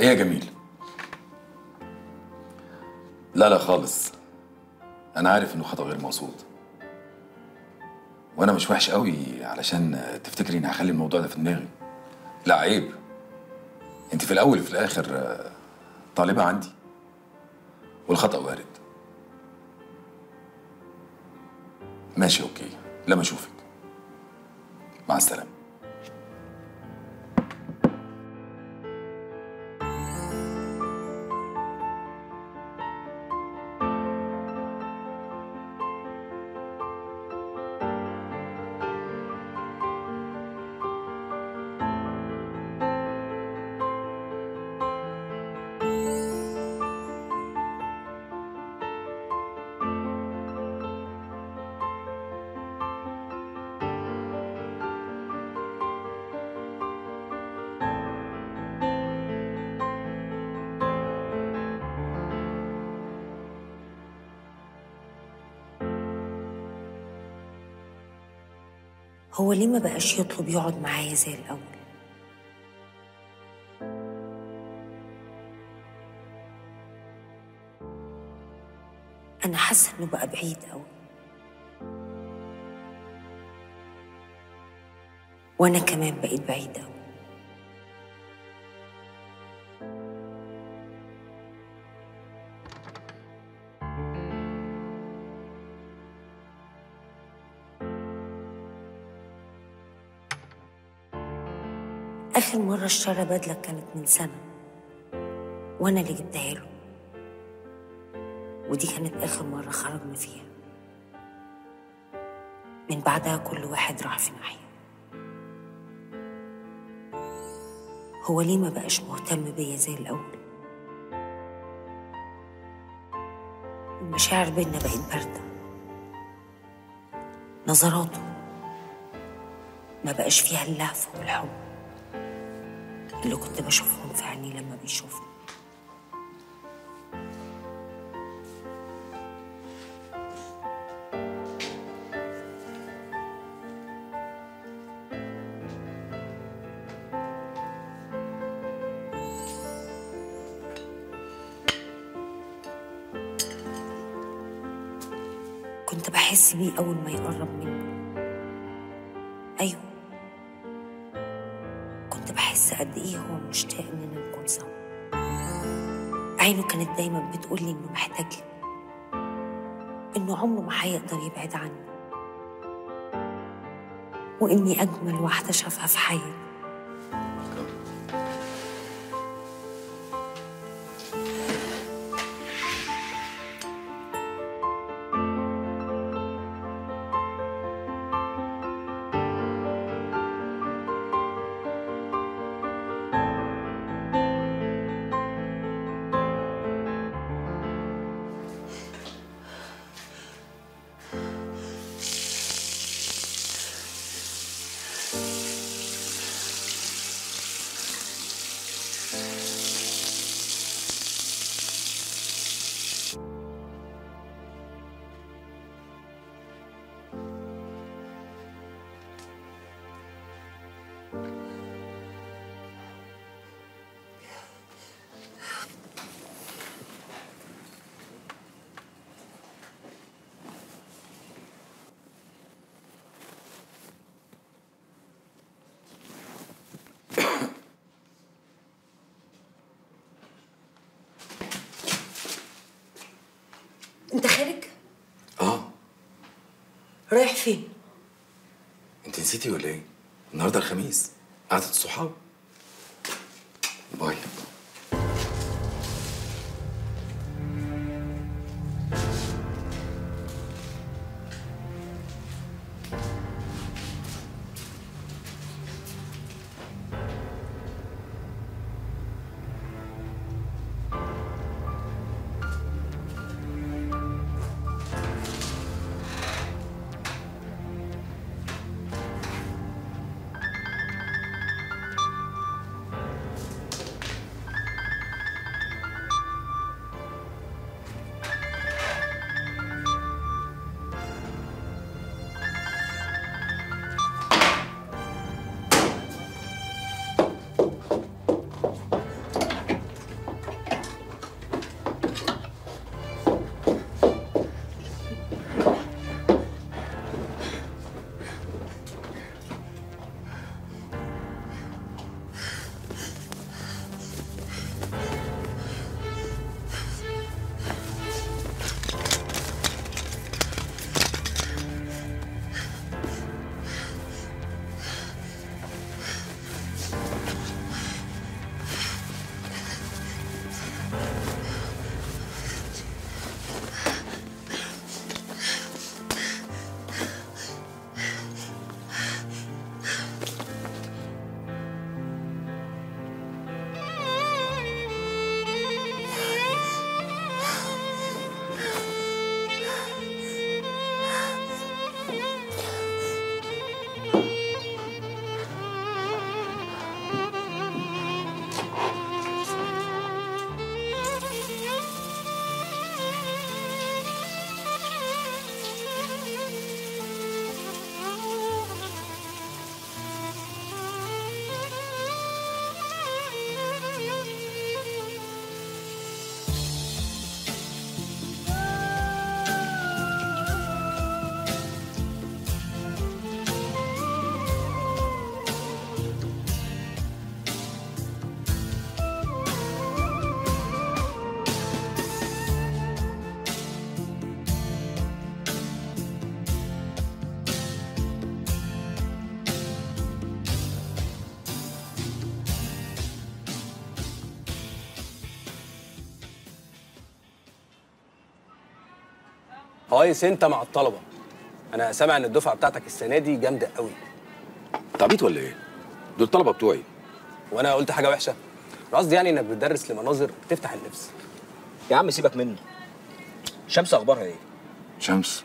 ايه يا جميل؟ لا لا خالص، انا عارف انه خطأ غير مقصود، وانا مش وحش قوي علشان تفتكري اني هخلي الموضوع ده في دماغي. لا عيب، انت في الاول وفي الاخر طالبة عندي، والخطأ وارد. ماشي اوكي، لما اشوفك. مع السلامة. هو ليه ما بقاش يطلب يقعد معايا زي الأول؟ أنا حاسة إنه بقى بعيد أوي، وأنا كمان بقيت بعيد أوي. آخر مرة اشترى بدلة كانت من سنة، وأنا اللي جبتها له، ودي كانت آخر مرة خرجنا فيها. من بعدها كل واحد راح في ناحية. هو ليه ما بقاش مهتم بيا زي الأول؟ المشاعر بينا بقت باردة، نظراته ما بقاش فيها اللهفة والحب اللي كنت بشوفهم في عيني لما بيشوفني. كنت بحس بيه أول ما يقرب مني. أيوة، كنت بحس قد إيه هو مشتاق إننا نكون سوا. عينه كانت دايما بتقولي إنه محتاجني، إنه عمره ما هيقدر يبعد عني، وإني أجمل واحدة شافها في حياتي. أنت خارج؟ رايح فين؟ انت نسيتي ولا ايه؟ النهارده الخميس، قعدة الصحاب. باي. هايس انت مع الطلبه. انا سامع ان الدفعه بتاعتك السنه دي جامده قوي. انت عبيط ولا ايه؟ دول الطلبه بتوعي. وانا قلت حاجه وحشه؟ أنا قصدي يعني انك بتدرس لمناظر تفتح النفس. يا عم سيبك منه. شمس اخبارها ايه؟ شمس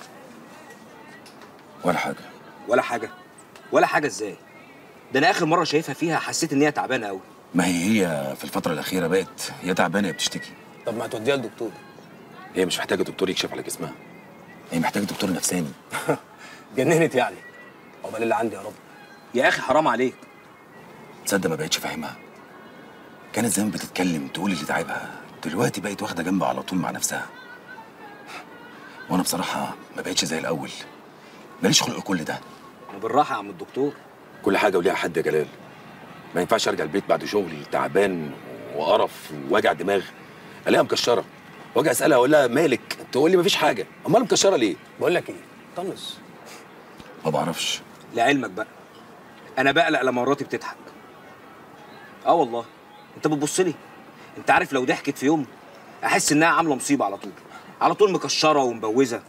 ولا حاجه. ولا حاجه؟ ولا حاجه ازاي؟ ده انا اخر مره شايفها فيها حسيت ان هي تعبانه قوي. ما هي في الفتره الاخيره بقت يا تعبانه يا بتشتكي. طب ما توديها للدكتور. هي مش محتاجه دكتور يكشف على جسمها، هي محتاجه دكتور نفساني. جننت يعني. عقبال اللي عندي يا رب. يا اخي حرام عليك. تصدق ما بقتش فاهمها. كانت زمان بتتكلم تقول اللي تعبها، دلوقتي بقت واخده جنب على طول مع نفسها. وانا بصراحه ما بقتش زي الاول، ماليش خلق كل ده. وبالراحه يا عم الدكتور. كل حاجه وليها حد يا جلال. ما ينفعش ارجع البيت بعد شغل تعبان وقرف ووجع دماغ الاقيها مكشره واجي اسالها اقول لها مالك، تقول لي مفيش حاجه. امال مكشره ليه؟ بقول لك ايه، طنش. ما بعرفش. لعلمك بقى انا بقلق لما مراتي بتضحك. اه والله. انت بتبص لي؟ انت عارف لو ضحكت في يوم احس انها عامله مصيبه على طول، على طول مكشره ومبوزه.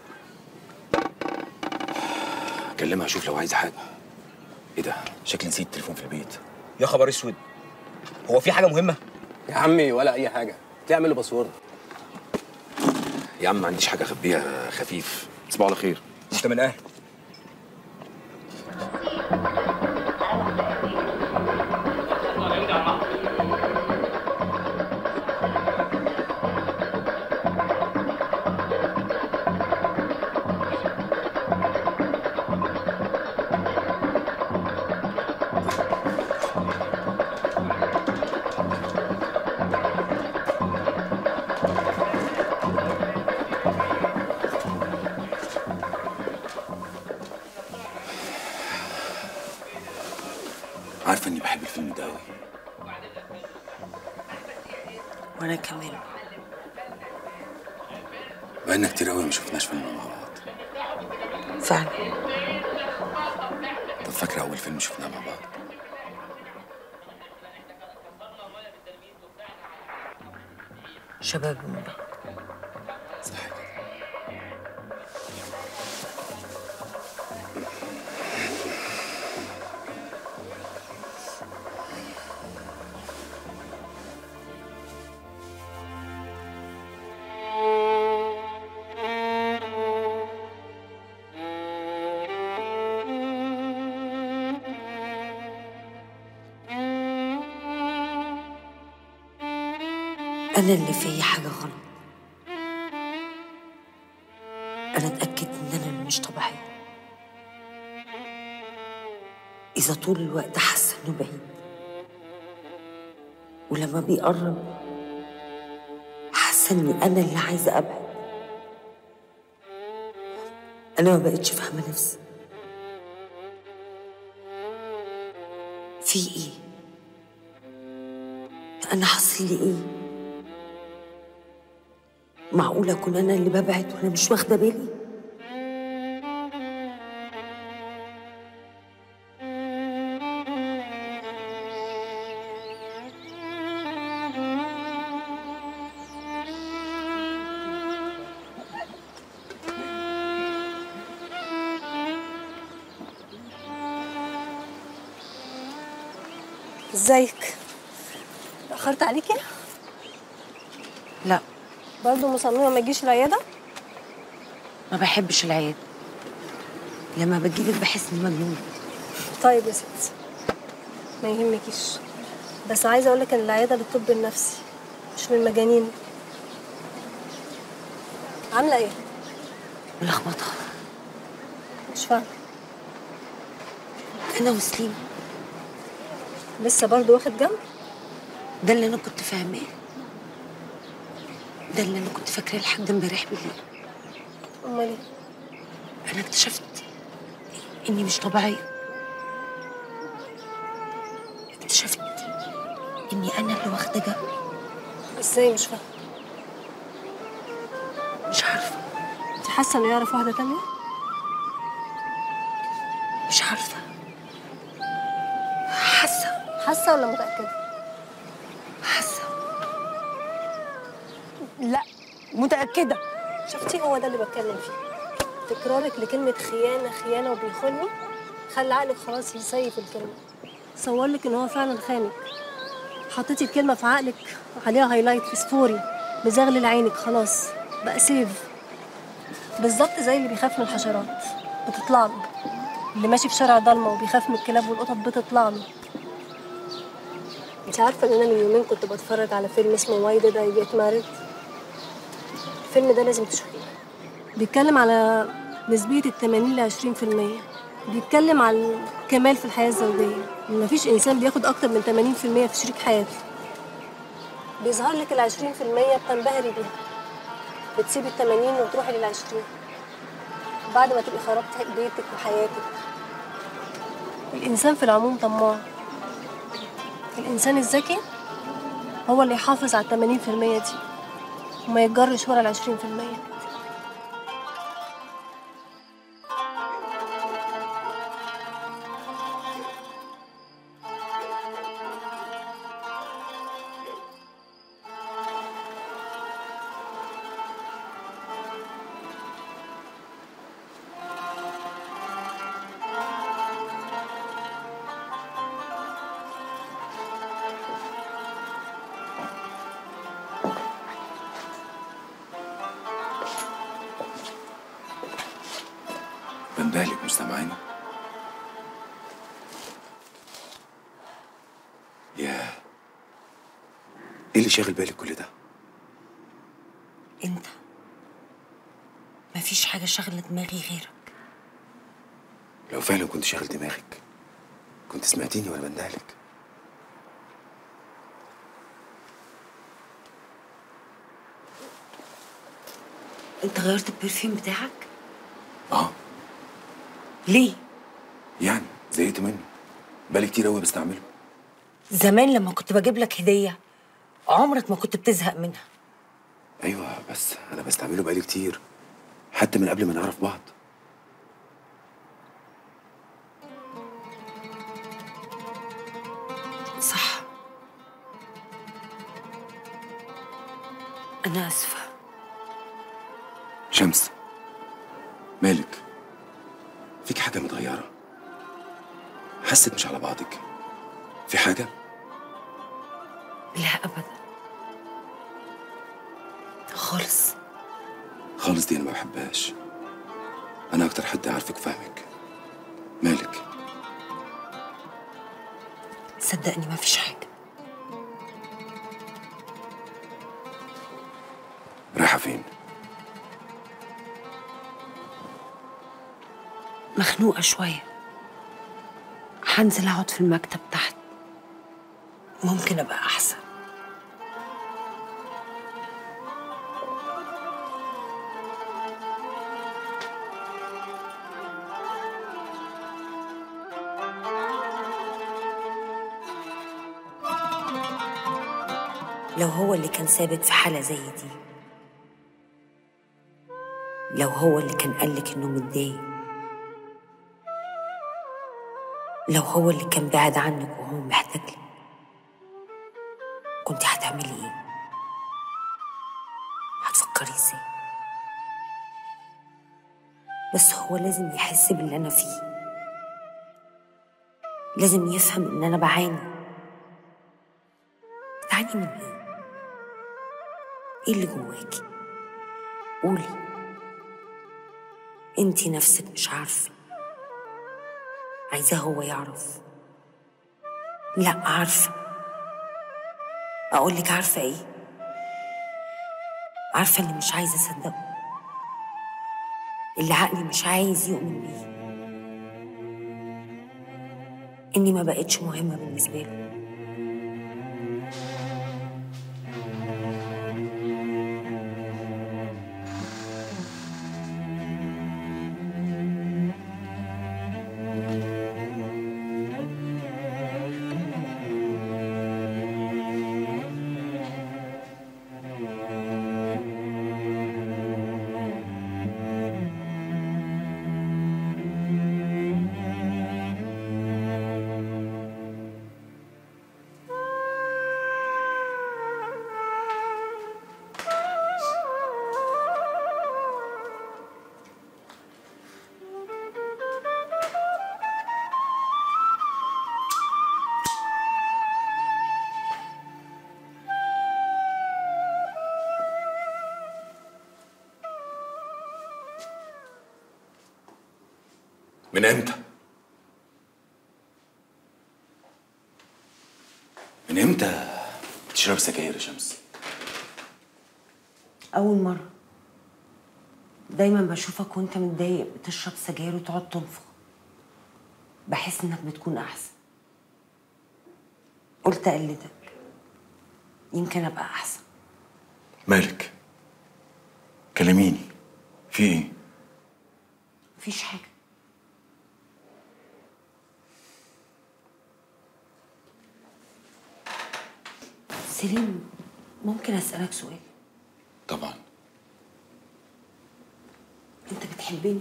اكلمها اشوف لو عايزه حاجه. ايه ده؟ شكلي نسيت التليفون في البيت. يا خبر اسود، هو في حاجه مهمه؟ يا عمي ولا اي حاجه، تعمل له باسورد. يا عم ما عنديش حاجه اخبيها، خفيف. تصبحوا على خير. انت من اهل. عارفه اني بحب الفيلم ده قوي. وانا كمان. بقالنا كتير قوي ما شفناش فيلم مع بعض. فعلا. طب فاكره اول فيلم شفناه مع بعض؟ شباب المرأة. صح كده. أنا اللي فيا حاجة غلط. أنا اتأكدت إن أنا اللي مش طبيعية. إذا طول الوقت حاسة إنه بعيد، ولما بيقرب حاسة إني أنا اللي عايزة أبعد. أنا ما بقتش فاهمة نفسي. في إيه؟ أنا حاصل لي إيه؟ معقولة أكون أنا اللي ببعد وأنا مش واخدة بالي؟ ازيك؟ اتأخرت عليكي؟ لا، برضه مصممة ما تجيش العيادة؟ ما بحبش العيادة. لما بجيلك بحس إني مجنونة. طيب يا ستي، ما يهمكيش، بس عايزة أقولك إن العيادة للطب النفسي مش للمجانين. عاملة إيه؟ ملخبطة. مش فاهمة. أنا وسليم لسه برضه واخد جنب؟ ده اللي أنا كنت فاهماه، ده اللي أنا كنت فاكراه لحد امبارح بالليل. أمال إيه؟ أنا اكتشفت إني مش طبيعية. اكتشفت إني أنا اللي واخدة جنب. إزاي؟ مش فاهمة. مش عارفة. أنت حاسة إنه يعرف واحدة تانية؟ مش عارفة. حاسة ولا متأكدة؟ حاسة. لا، متأكدة. شفتي هو ده اللي بتكلم فيه. تكرارك لكلمة خيانة خيانة وبيخوني خلى عقلك خلاص يسيف الكلمة. صورلك ان هو فعلا خانك، حطيتي الكلمة في عقلك عليها هايلايت فسفوري مزغلل عينك، خلاص بقى سيف. بالظبط زي اللي بيخاف من الحشرات بتطلع له، اللي ماشي في شارع ضلمة وبيخاف من الكلاب والقطط بتطلع له. انت عارفة ان انا من يومين كنت بتفرج على فيلم اسمه واي ديد اي جيت ماريد؟ الفيلم ده لازم تشوفيه. بيتكلم على نسبية 80 ل 20%. بيتكلم عن الكمال في الحياة الزوجية، إن مفيش إنسان بياخد أكتر من 80% في شريك حياته. بيظهر لك ال 20% بتنبهري بيها، بتسيبي ال 80 وتروحي لل 20 بعد ما تبقي خربتي بيتك وحياتك. الإنسان في العموم طماع. الإنسان الذكي هو اللي يحافظ على 80% دي وما يتجرش ورا ال 20%. بندهلك مش سامعاني؟ ياه، ايه اللي شاغل بالك كل ده؟ انت مفيش حاجة شغلة دماغي غيرك. لو فعلا كنت شاغل دماغك كنت سمعتيني وانا بندهلك. انت غيرت البرفيوم بتاعك؟ اه. ليه؟ يعني زهقت منه، بقالي كتير قوي بستعمله. زمان لما كنت بجيب لك هدية عمرك ما كنت بتزهق منها. ايوه بس انا بستعمله بقالي كتير، حتى من قبل ما نعرف بعض. صح، أنا آسفة. شمس، مالك؟ فيك حاجة متغيرة، حاسك مش على بعضك، في حاجة؟ لا أبدا خالص. خالص دي أنا ما بحبهاش، أنا أكتر حد عارفك وفاهمك. مالك؟ صدقني ما فيش حاجة. رايحة فين؟ مخنوقة شوية، هنزل أقعد في المكتب تحت، ممكن أبقى أحسن. لو هو اللي كان ثابت في حالة زي دي، لو هو اللي كان قالك إنه متضايق، لو هو اللي كان بعد عنك وهو محتاج لك، كنت هتعملي إيه؟ هتفكري إزاي؟ بس هو لازم يحس باللي أنا فيه، لازم يفهم إن أنا بعاني. بتعاني من إيه؟ إيه اللي جواكي؟ قولي. انتي نفسك مش عارفة، عايزاه هو يعرف. لا عارفة. أقولك عارفة إيه؟ عارفة اللي مش عايزة أصدقه، اللي عقلي مش عايز يؤمن بيه، إني ما بقتش مهمة بالنسبة له. من امتى؟ من امتى تشرب سجاير يا شمس؟ أول مرة. دايما بشوفك وانت متضايق بتشرب سجاير وتقعد تنفخ. بحس انك بتكون أحسن. قلت أقلدك، يمكن أبقى أحسن. مالك؟ كلميني، في ايه؟ مفيش حاجة. سليم، ممكن أسألك سؤال؟ طبعا. أنت بتحبني؟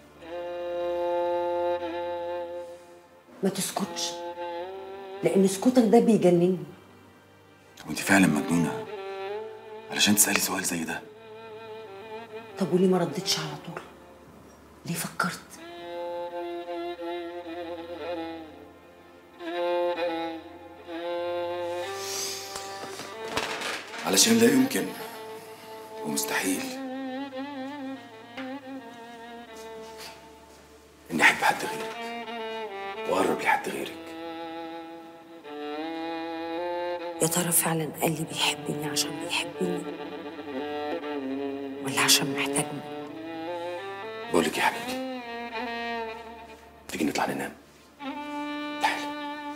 ما تسكتش، لأن سكوتك ده بيجنني. وانت فعلا مجنونه علشان تسالي سؤال زي ده؟ طب وليه ما ردتش على طول؟ ليه فكرت؟ علشان لا يمكن ومستحيل اني احب حد غيرك واقرب لحد غيرك. يا ترى فعلا قال لي بيحبني عشان بيحبني ولا عشان محتاجني؟ بقول لك يا حبيبتي، تيجي نطلع ننام؟ تعالي.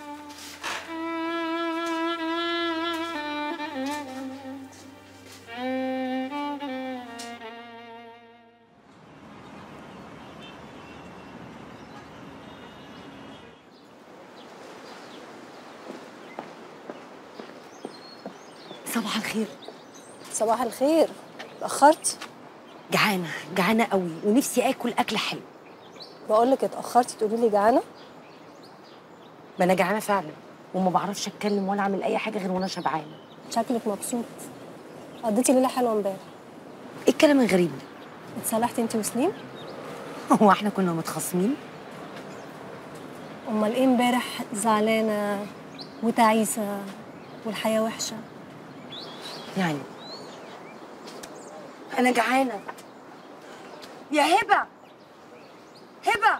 صباح الخير. صباح الخير. اتأخرت؟ جعانة جعانة قوي ونفسي آكل أكل حلو. بقول لك اتأخرتي تقولي لي جعانة؟ ما أنا جعانة فعلا وما بعرفش أتكلم ولا أعمل أي حاجة غير وأنا شبعانة. شكلك مبسوط. قضيتي ليلة حلوة امبارح. إيه الكلام الغريب ده؟ اتصالحتي انت وسليم؟ هو إحنا كنا متخاصمين؟ امال ايه امبارح زعلانة وتعيسة والحياة وحشة؟ يعني أنا جعانة. يا هبة، هبة،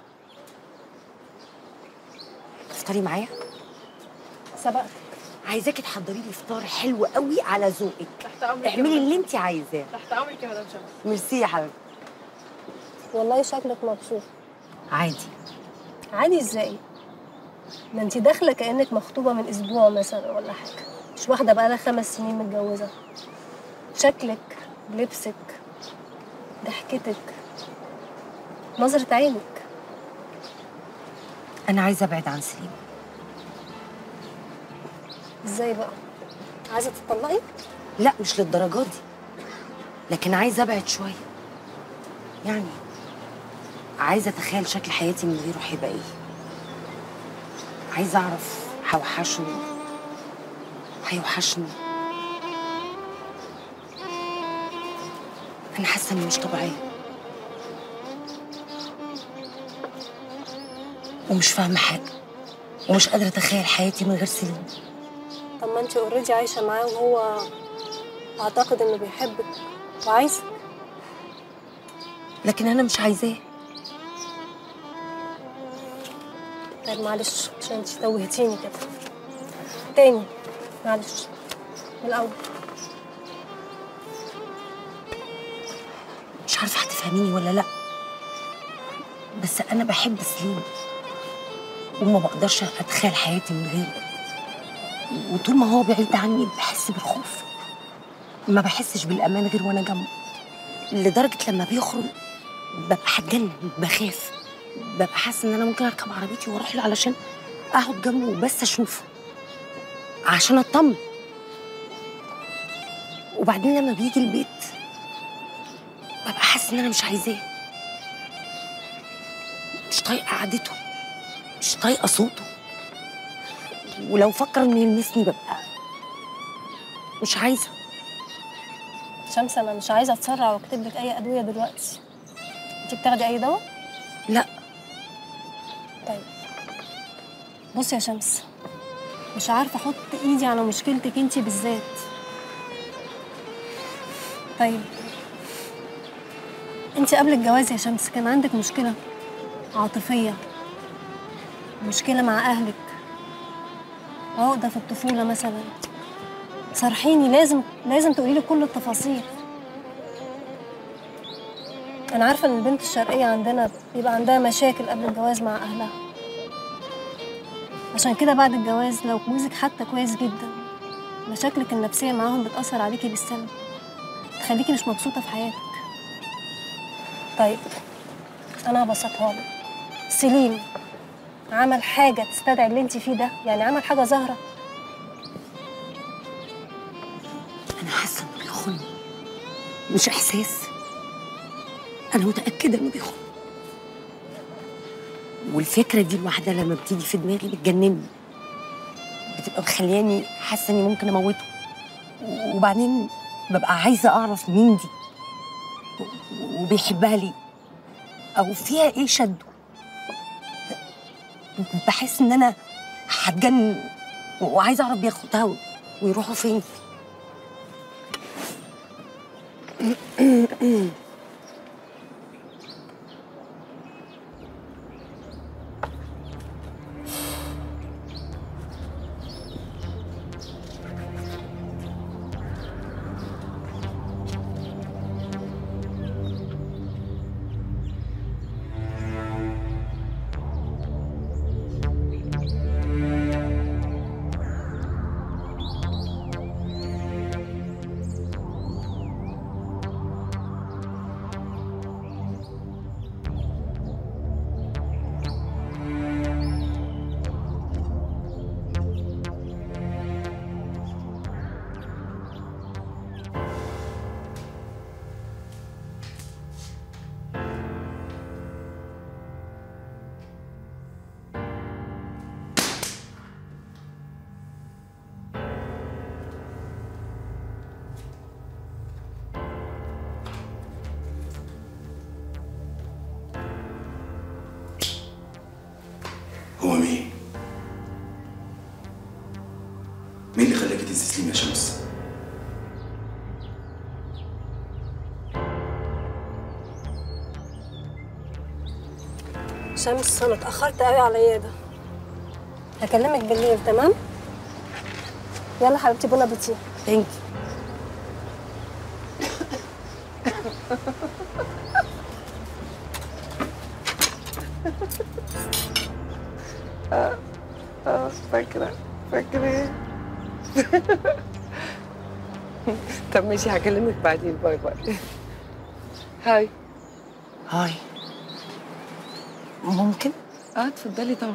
تفطري معايا؟ سبقت. عايزاكي تحضري لي فطار حلو قوي على ذوقك. تحت امرك. اعملي اللي انت عايزاه. تحت امرك يا مدام شمس. ميرسي يا حبيبتي. والله شكلك مبسوط. عادي. عادي ازاي؟ ده انت داخلة كأنك مخطوبة من أسبوع مثلا ولا حاجة، مش واحدة بقالها 5 سنين متجوزة. شكلك، لبسك، ضحكتك، نظرة عينك. أنا عايزة أبعد عن سليم. ازاي بقى؟ عايزة تطلقي؟ لا مش للدرجة دي، لكن عايزة أبعد شوية. يعني عايزة أتخيل شكل حياتي من غيره هيبقى إيه. عايزة أعرف هيوحشني. أنا حاسة إني مش طبيعية ومش فاهمة حاجة ومش قادرة أتخيل حياتي من غير سليم. طب ما انت اوريدي عايشة معاه وهو أعتقد إنه بيحبك وعايزك. لكن أنا مش عايزاه. طيب معلش عشان انت توهتيني كده. تاني معلش من الأول. مش عارفة هتفهميني ولا لأ، بس أنا بحب سليم وما بقدرش أتخيل حياتي من غيره. وطول ما هو بعيد عني بحس بالخوف، ما بحسش بالأمان غير وأنا جنبه. لدرجة لما بيخرج ببقى هتجنن، بخاف، ببقى حاسة إن أنا ممكن أركب عربيتي وأروح له علشان أقعد جنبه وبس أشوفه عشان أطمن. وبعدين لما بيجي البيت ببقى حاسة إن أنا مش عايزاه، مش طايقة قعدته، مش طايقة صوته، ولو فكر إنه يلمسني ببقى مش عايزة. شمس أنا مش عايزة أتسرع وأكتب لك أي أدوية دلوقتي. انت بتاخدي أي دواء؟ لا. طيب بصي يا شمس، مش عارفة أحط إيدي على مشكلتك انت بالذات. طيب انت قبل الجواز يا شمس كان عندك مشكلة؟ عاطفية، مشكلة مع أهلك، عقدة في الطفولة مثلا، صارحيني، لازم تقولي لي كل التفاصيل. أنا عارفة إن البنت الشرقية عندنا بيبقى عندها مشاكل قبل الجواز مع أهلها، عشان كده بعد الجواز لو جوزك حتى كويس جدا مشاكلك النفسية معاهم بتأثر عليكي بالسلب، تخليكي مش مبسوطة في حياتك. طيب أنا هبسطها لك، سليم عمل حاجة تستدعي اللي انت فيه ده؟ يعني عمل حاجة ظاهرة؟ انا حاسه انه بيخون، مش احساس، انا متاكده انه بيخون. والفكره دي الواحده لما بتيجي في دماغي بتجنني، بتبقى مخلياني حاسه اني ممكن اموته، وبعدين ببقى عايزه اعرف مين دي وبيحبها ليه او فيها ايه شده. بحس ان انا هتجنن وعايزه اعرف بياخدها ويروحوا فين. هو مين؟ مين اللي خلاكي تستسلمي يا شمس؟ شمس أنا اتأخرت قوي على العيادة، هكلمك بالليل تمام؟ يلا حبيبتي بون ابيتي. ثانك فاكرة ايه؟ طب ماشي هكلمك بعدين، باي باي. هاي. هاي. ممكن؟ اتفضلي طبعا.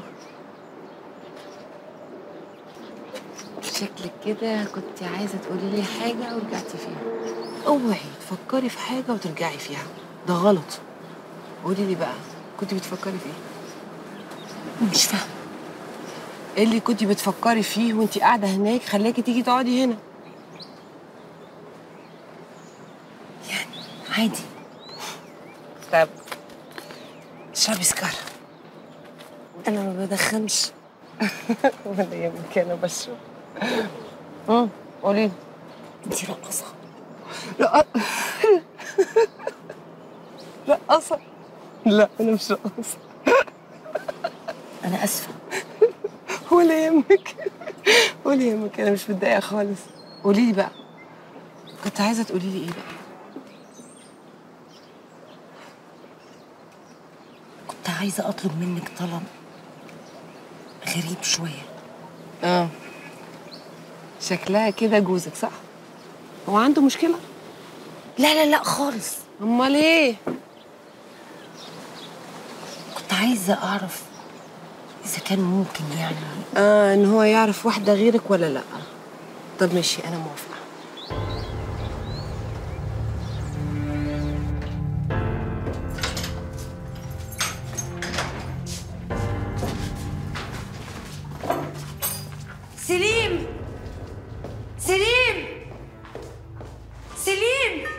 شكلك كده كنت عايزة تقولي لي حاجة ورجعتي فيها. اوعي تفكري في حاجة وترجعي فيها، ده غلط. قولي لي بقى كنت بتفكري في ايه؟ مش فاهمه. ايه اللي كنتي بتفكري فيه وانتي قاعدة هناك خلاكي تيجي تقعدي هنا؟ يعني عادي. طب اشربي سكر. انا ما بدخنش. ولا يهمك انا بشرب. قولي لي. انتي رقاصه؟ رقاصة؟ لا انا مش رقاصة. انا اسفه. ولا يهمك ولا يهمك، انا مش متضايقة خالص. قولي لي بقى كنت عايزة تقولي لي ايه بقى؟ كنت عايزه اطلب منك طلب غريب شويه. شكلها كده جوزك صح؟ هو عنده مشكلة؟ لا لا لا خالص. امال ايه؟ كنت عايزه اعرف اذا كان ممكن يعني ان هو يعرف واحدة غيرك ولا لا. طب ماشي انا موافقة. سليم. سليم. سليم.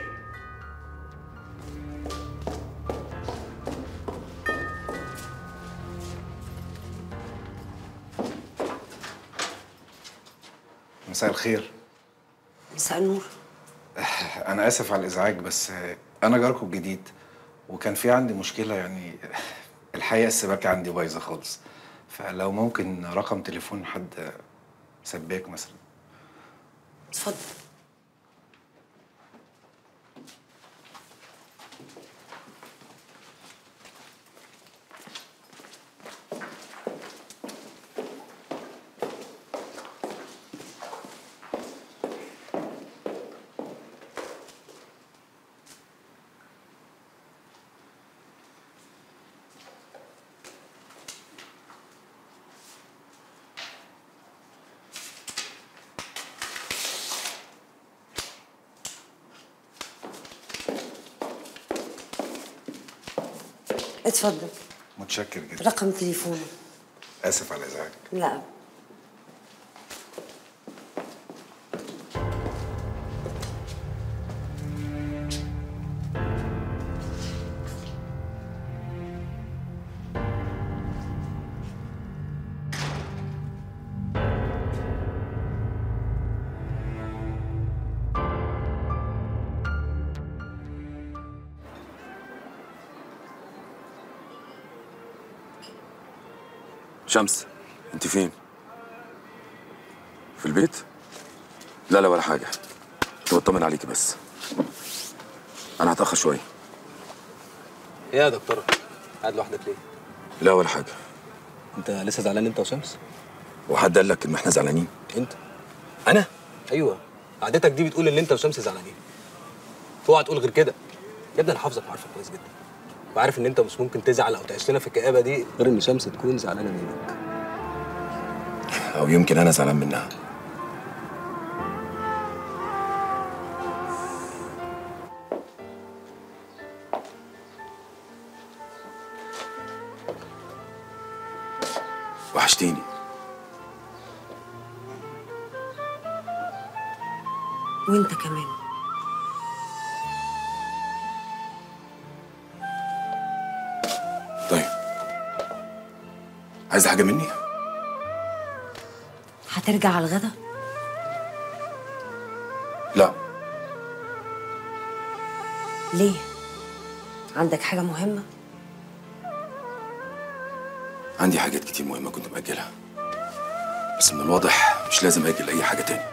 مساء الخير. مساء النور. أنا آسف على الإزعاج، بس أنا جاركم الجديد وكان في عندي مشكلة يعني. الحقيقه السباكه عندي بايظه خالص، فلو ممكن رقم تليفون حد سباك مثلا. اتفضل. اتفضل. متشكر جدا. رقم تليفونه. اسف على ازعاجك. لا. شمس، انت فين؟ في البيت؟ لا لا ولا حاجة، كنت بطمن عليكي بس. أنا هتأخر شوية. ايه يا دكتوره؟ قاعد لوحدك ليه؟ لا ولا حاجة. انت لسه زعلان انت وشمس؟ وحد قال لك إن إحنا زعلانين؟ انت؟ أنا؟ ايوه، قعدتك دي بتقول ان انت وشمس زعلانين. اوعى تقول غير كده. يا ابني انا حافظك وعارفك كويس جدا. وعارف ان انت مش ممكن تزعل او تعيش لنا في الكآبه دي غير ان شمس تكون زعلانه منك. أو يمكن أنا زعلان منها. وحشتيني. وانت كمان. طيب، عايزة حاجة مني؟ هترجع على الغدا؟ لا. ليه؟ عندك حاجة مهمة؟ عندي حاجات كتير مهمة كنت مأجلها، بس من الواضح مش لازم أجل أي حاجة تاني.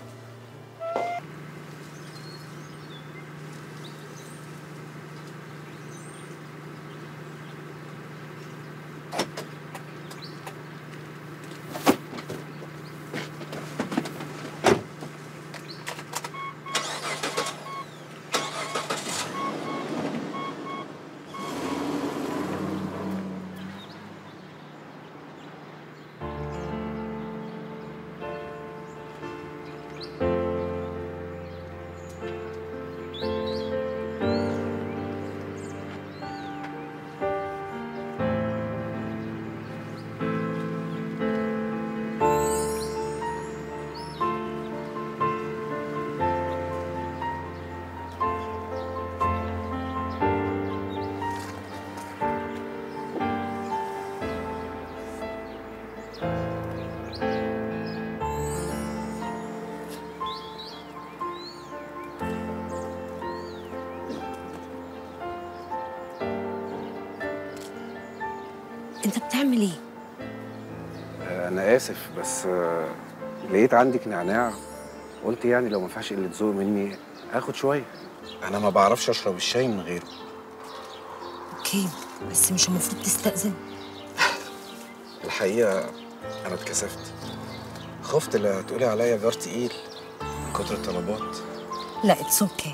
انت بتعمل ايه؟ انا اسف بس لقيت عندك نعناع، قلت يعني لو ما فيهاش قله ذوق مني اخد شويه. انا ما بعرفش اشرب الشاي من غيره. اوكي، بس مش المفروض تستأذن؟ الحقيقه انا اتكسفت، خفت لا تقولي عليا جار تقيل من كتر الطلبات. لا اتس اوكي.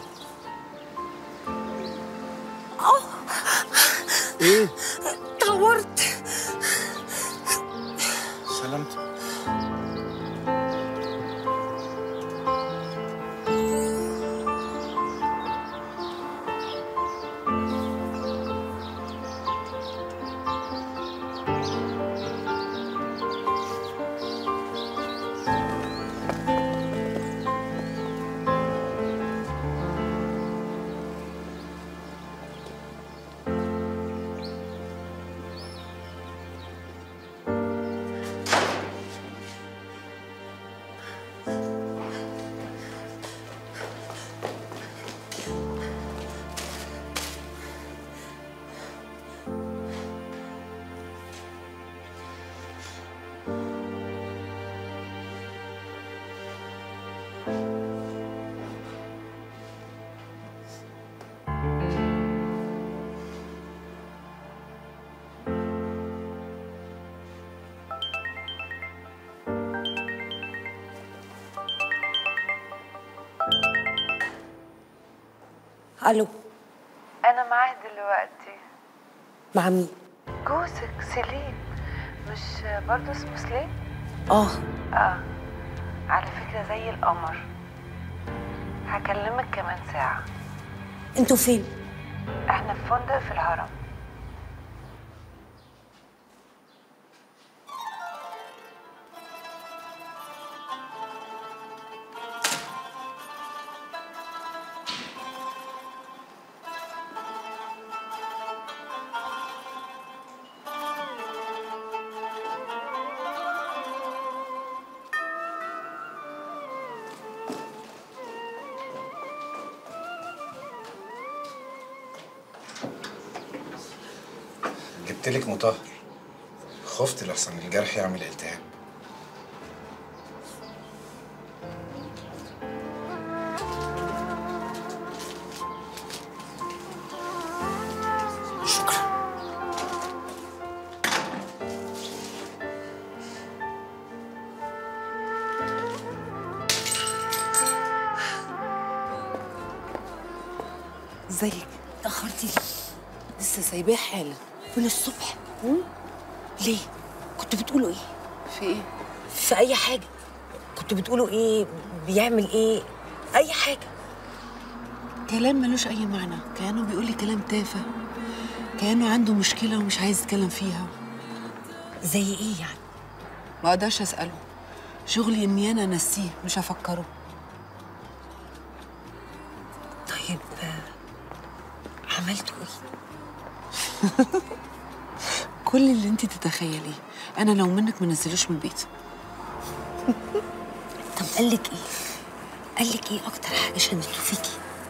ايه؟ اتعورت. سلامتك. الو. انا معاه دلوقتي. مع مين؟ جوزك سليم، مش برضه اسمه سليم؟ اه. على فكرة زي القمر. هكلمك كمان ساعة. انتوا فين؟ احنا في فندق في الهرم. جبتلك مطهر، خفت لحسن الجرح يعمل التهاب. شكرا. ازيك؟ اتأخرتي ليه؟ لسه سايباه حالا. من الصبح. ليه؟ كنتوا بتقولوا ايه؟ في ايه؟ في أي حاجة. كنتوا بتقولوا ايه؟ بيعمل ايه؟ أي حاجة. كلام ملوش اي معنى، كانه بيقول لي كلام تافه، كانه عنده مشكله ومش عايز يتكلم فيها. زي ايه يعني؟ ما اقدرش اساله، شغلي اني انا انسيه مش افكره. طيب عملتوا ايه؟ كل اللي انت تتخيليه. انا لو منك ما نزلوش من البيت. طب قالك ايه؟ قالك ايه أكتر حاجة شدته فيكي؟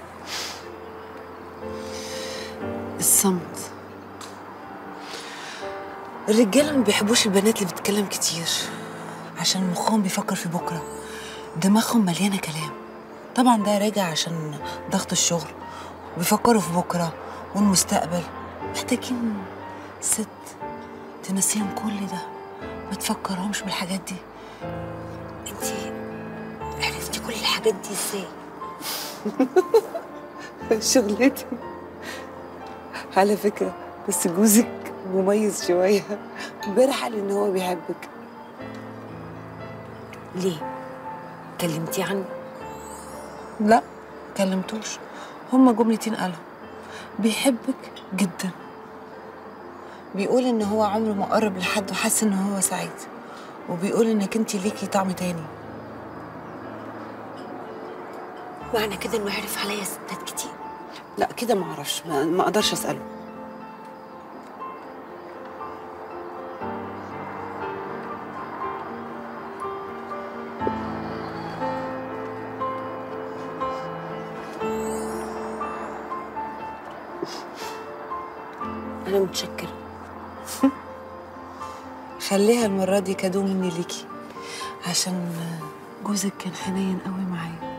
الصمت. الرجاله ما بيحبوش البنات اللي بتتكلم كتير، عشان مخهم بيفكر في بكره، دماغهم مليانه كلام. طبعا ده راجع عشان ضغط الشغل، بيفكروا في بكره والمستقبل. محتاجين ست تنسيهم كل ده، ما تفكرهمش بالحاجات دي. انتي عرفتي كل الحاجات دي ازاي؟ شغلتي على فكره. بس جوزك مميز شويه، امبارح قال ان هو بيحبك. ليه؟ كلمتيه عنه؟ لا كلمتوش، هما جملتين قالهم. بيحبك جدا، بيقول ان هو عمره ما قرب لحد وحس ان هو سعيد، وبيقول انك انتي ليكي طعم تاني. معنى كده انه عرف عليا ستات كتير؟ لا كده ما اعرفش، ما اقدرش اساله. انا متشكرة. خليها المرة دي كادو مني ليكي، عشان جوزك كان حنين قوي معايا.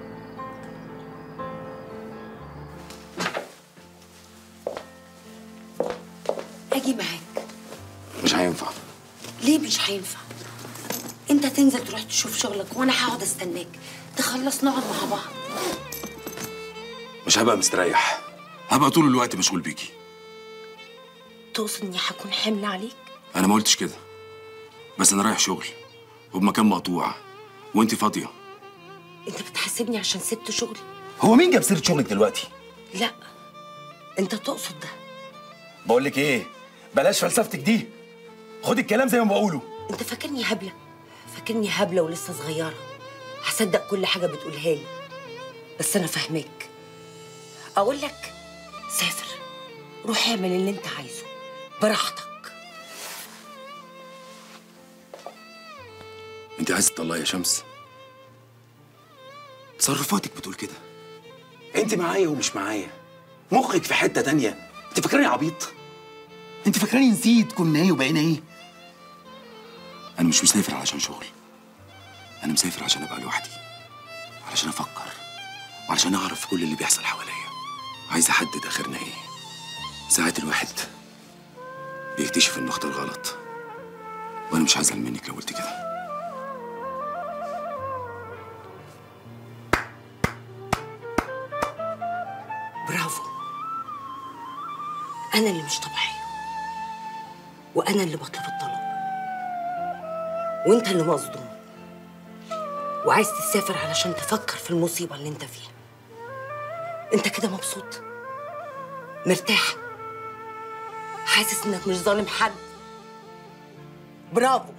اجي معاك. مش هينفع. ليه مش هينفع؟ انت تنزل تروح تشوف شغلك وانا هقعد استناك تخلص نقعد مع بعض. مش هبقى مستريح، هبقى طول الوقت مشغول بيكي. تقصد اني هكون حمل عليك؟ انا ما قلتش كده، بس انا رايح شغل وبمكان مقطوع وانت فاضيه. انت بتحاسبني عشان سبت شغلي؟ هو مين جاب سيره شغلك دلوقتي؟ لا انت تقصد ده. بقول لك ايه، بلاش فلسفتك دي، خدي الكلام زي ما بقوله. انت فاكرني هبله؟ فاكرني هبله ولسه صغيره هصدق كل حاجه بتقولها لي؟ بس انا فاهماك. اقول لك سافر، روح اعمل اللي انت عايزه براحتك. انت عايزه تطلعي يا شمس؟ تصرفاتك بتقول كده. انت معايا ومش معايا، مخك في حته تانية. انت فاكراني عبيط؟ انت فاكراني نسيت كنا ايه وبقينا ايه؟ انا مش مسافر علشان شغل، انا مسافر عشان ابقى لوحدي، علشان افكر وعلشان اعرف كل اللي بيحصل حواليا. عايز احدد اخرنا ايه. ساعات الواحد بيكتشف انه اختار غلط، وانا مش هزعل منك لو قلت كده. انا اللي مش طبيعيه، وانا اللي بطلب الطلاق، وانت اللي مصدوم وعايز تسافر علشان تفكر في المصيبه اللي انت فيها. انت كده مبسوط، مرتاح، حاسس انك مش ظالم حد. برافو.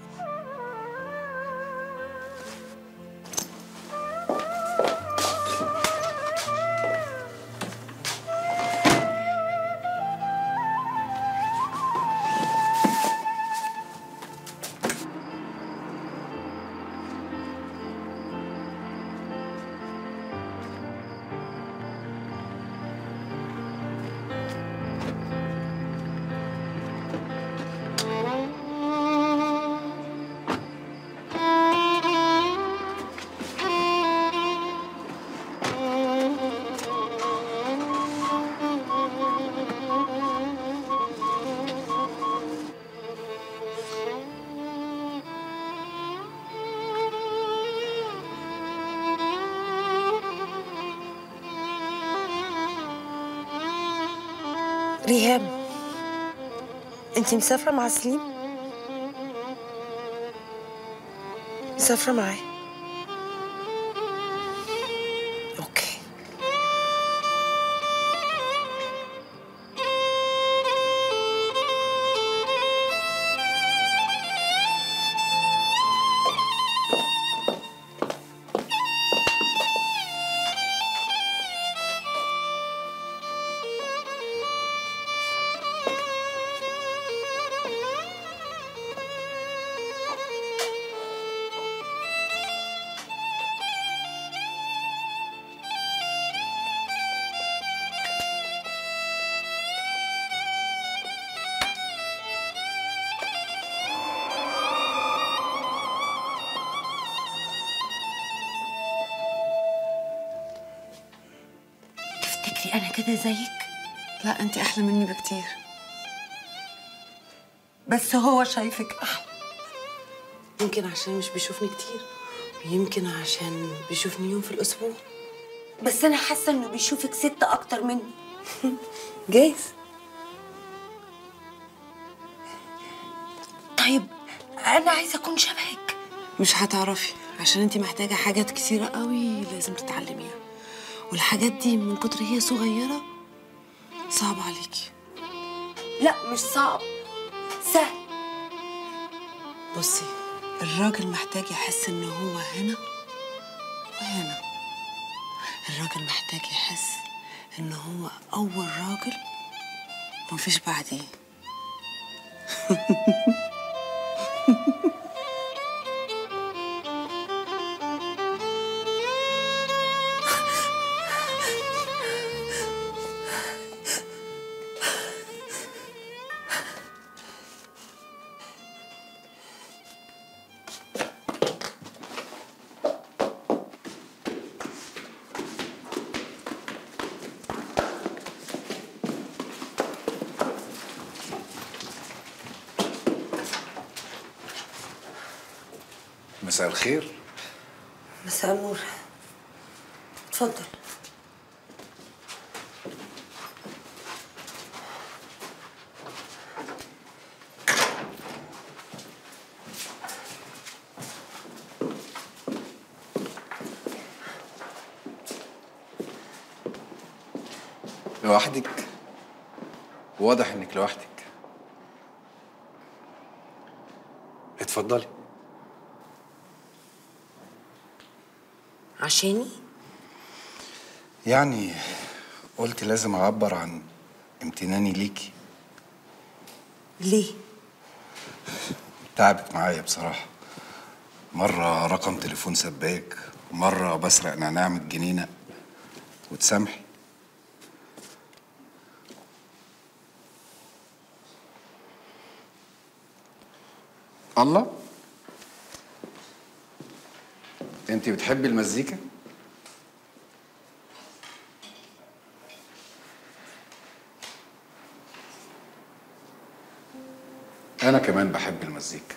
ريهام، انت مسافرة مع سليم؟ مسافرة معاه؟ اوكي. تفتكري انا كده زيك؟ لا انت احلى مني بكتير. بس هو شايفك احلى. يمكن عشان مش بيشوفني كتير، ويمكن عشان بيشوفني يوم في الاسبوع. بس انا حاسه انه بيشوفك ست اكتر مني. جايز. طيب انا عايزه اكون شبهك. مش هتعرفي، عشان انت محتاجه حاجات كتيره قوي لازم تتعلميها، والحاجات دي من كتر هي صغيره صعب عليكي. لا مش صعب، سهل. بصي، الراجل محتاج يحس ان هو هنا وهنا. الراجل محتاج يحس ان هو اول راجل ومفيش بعديه. مساء الخير. مساء النور. اتفضل. لوحدك؟ واضح انك لوحدك. اتفضلي. عشاني؟ يعني قلت لازم اعبر عن امتناني ليكي. ليه؟ تعبت معايا بصراحة. مرة رقم تليفون سباك، ومرة بسرق نعناع من الجنينة. وتسامحي. الله، انت بتحبي المزيكا؟ انا كمان بحب المزيكا.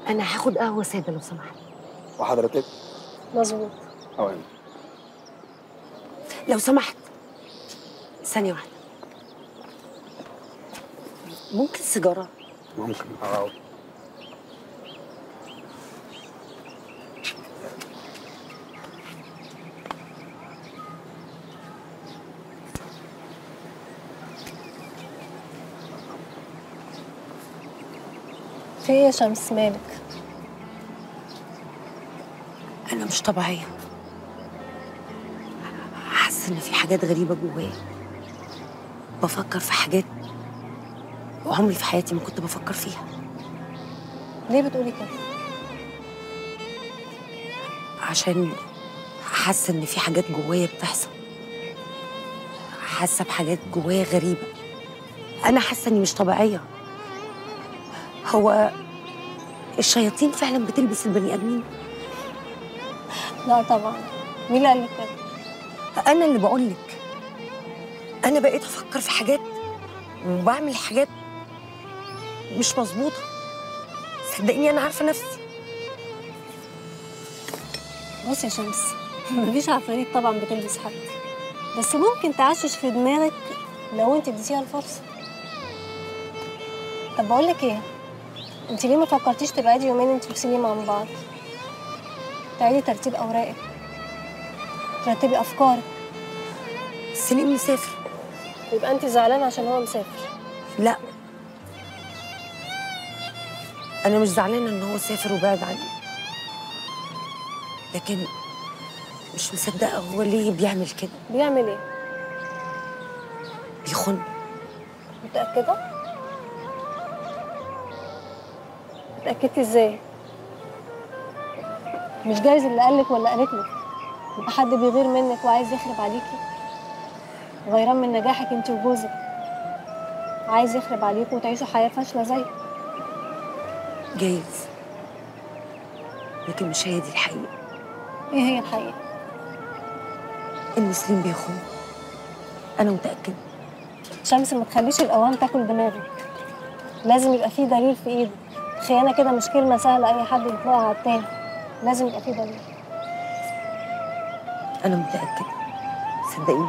انا هاخد قهوه ساده لو سمحت. وحضرتك؟ مظبوط. اوامر. لو سمحت ثانيه واحده، ممكن سيجاره؟ ممكن. في ايه يا شمس مالك؟ انا مش طبيعيه، حاسه ان في حاجات غريبه جوايا، بفكر في حاجات وعمري في حياتي ما كنت بفكر فيها. ليه بتقولي كده؟ عشان حاسه ان في حاجات جوايا بتحصل، حاسه بحاجات جوايا غريبه، انا حاسه اني مش طبيعيه. هو الشياطين فعلا بتلبس البني ادمين؟ لا طبعا، مين اللي قال لك كده؟ انا اللي بقول لك، انا بقيت افكر في حاجات وبعمل حاجات مش مظبوطه، صدقيني انا عارفه نفسي. بص يا شمس، مفيش عفاريت طبعا بتلبس حد، بس ممكن تعشش في دماغك لو انت اديتيها الفرصه. طب بقول لك ايه، انت ليه ما فكرتيش تبعدي يومين انت وسليم عن بعض؟ تعيدي ترتيب اوراقك، ترتبي افكارك. سليم مسافر. يبقى انت زعلانه عشان هو مسافر؟ لا، انا مش زعلانه ان هو سافر وبعد عني، لكن مش مصدقه هو ليه بيعمل كده. بيعمل ايه؟ بيخون. متاكده؟ اتاكدتي ازاي؟ مش جايز اللي قالك ولا قالتلك يبقى حد بيغير منك وعايز يخرب عليكي، غيران من نجاحك انت وجوزك، عايز يخرب عليكوا وتعيشوا حياه فاشله زيك. جايز، لكن مش هي دي الحقيقه. ايه هي الحقيقه؟ ان سليم بيخون، انا متاكده. شمس، ما تخليش الاوهام تاكل دماغك، لازم يبقى في دليل في ايدك. الخيانه كده مش كلمه سهله اي حد يطلقها على التاني، لازم يبقى في دليل. انا متاكده، صدقيني.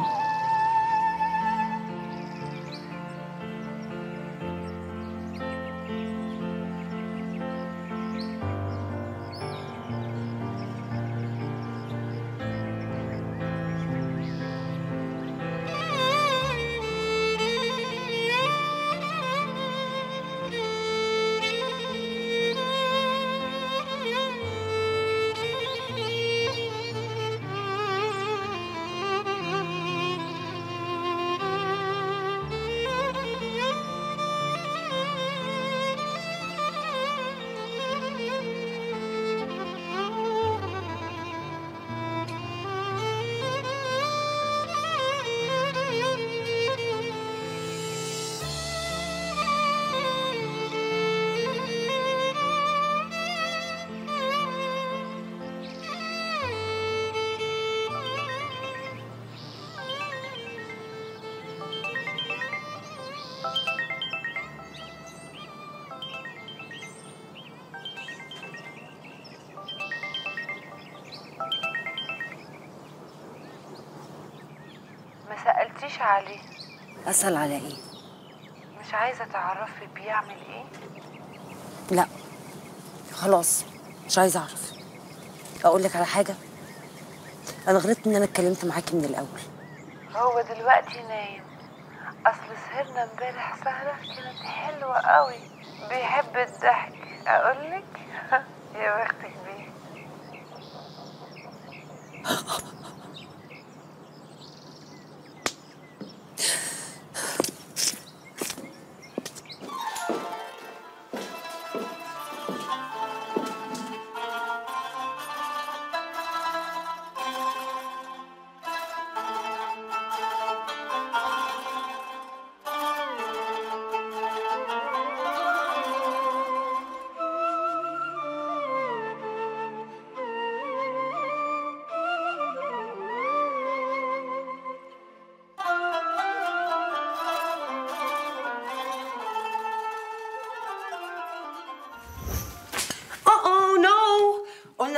ما سألتيش عليه؟ اسال على ايه؟ مش عايزة تعرفي بيعمل ايه؟ لا خلاص، مش عايزه اعرف. اقول لك على حاجه، انا غلطت ان انا اتكلمت معاكي من الاول. هو دلوقتي نايم، اصل سهرنا امبارح سهرة كانت حلوة قوي، بيحب الضحك اقولك. يا بختك بيه.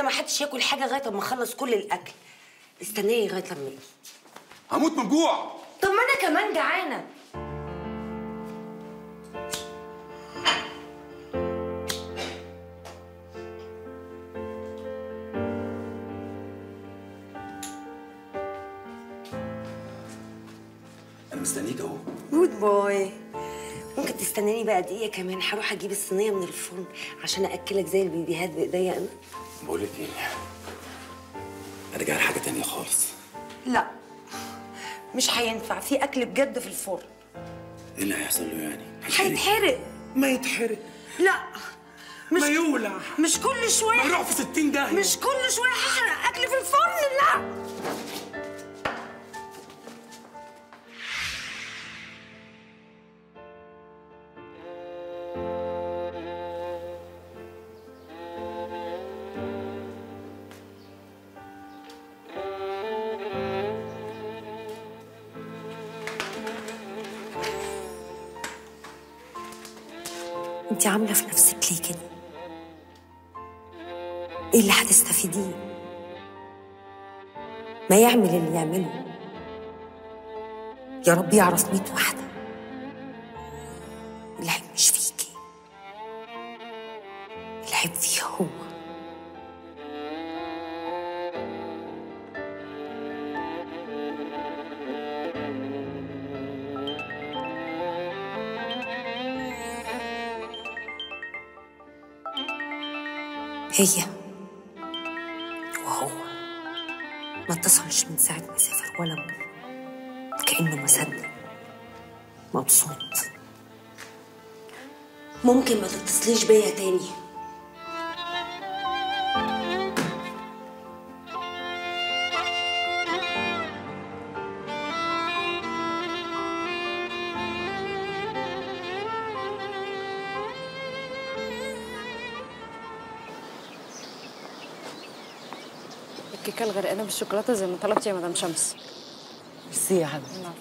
قلنا ما حدش ياكل حاجه لغايه اما اخلص كل الاكل. استناني لغايه لما اجي. هموت من جوع. طب ما انا كمان جعانه. انا مستنيك اهو. جود بوي. ممكن تستناني بقى دقيقه كمان؟ هروح اجيب الصينيه من الفرن عشان اكلك زي البيبيهات بايديا انا. بقول لك ايه، انا جاي على حاجه تانية خالص. لا مش هينفع، في اكل بجد في الفرن. ايه اللي هيحصل له يعني؟ هيتحرق. ما يتحرق. لا ما يولع. مش كل شويه. ما يروح في 60 داهيه. مش كل شويه هحرق اكل في الفرن. لا. انت عامله في نفسك ليه كده؟ ايه اللي هتستفيديه؟ ما يعمل اللي يعمله. يا رب يعرف 100 واحده. العيب مش فيكي، العيب فيه هو. هي وهو ما اتصلش من ساعة ما سافر ولا مرة، كأنه ما صدق، مبسوط. ممكن ما تتصليش بيا تاني. الكيكه الغرقانه بالشوكولاته زي ما طلبتي يا مدام شمس. ميرسي يا حبيبتي. نعم.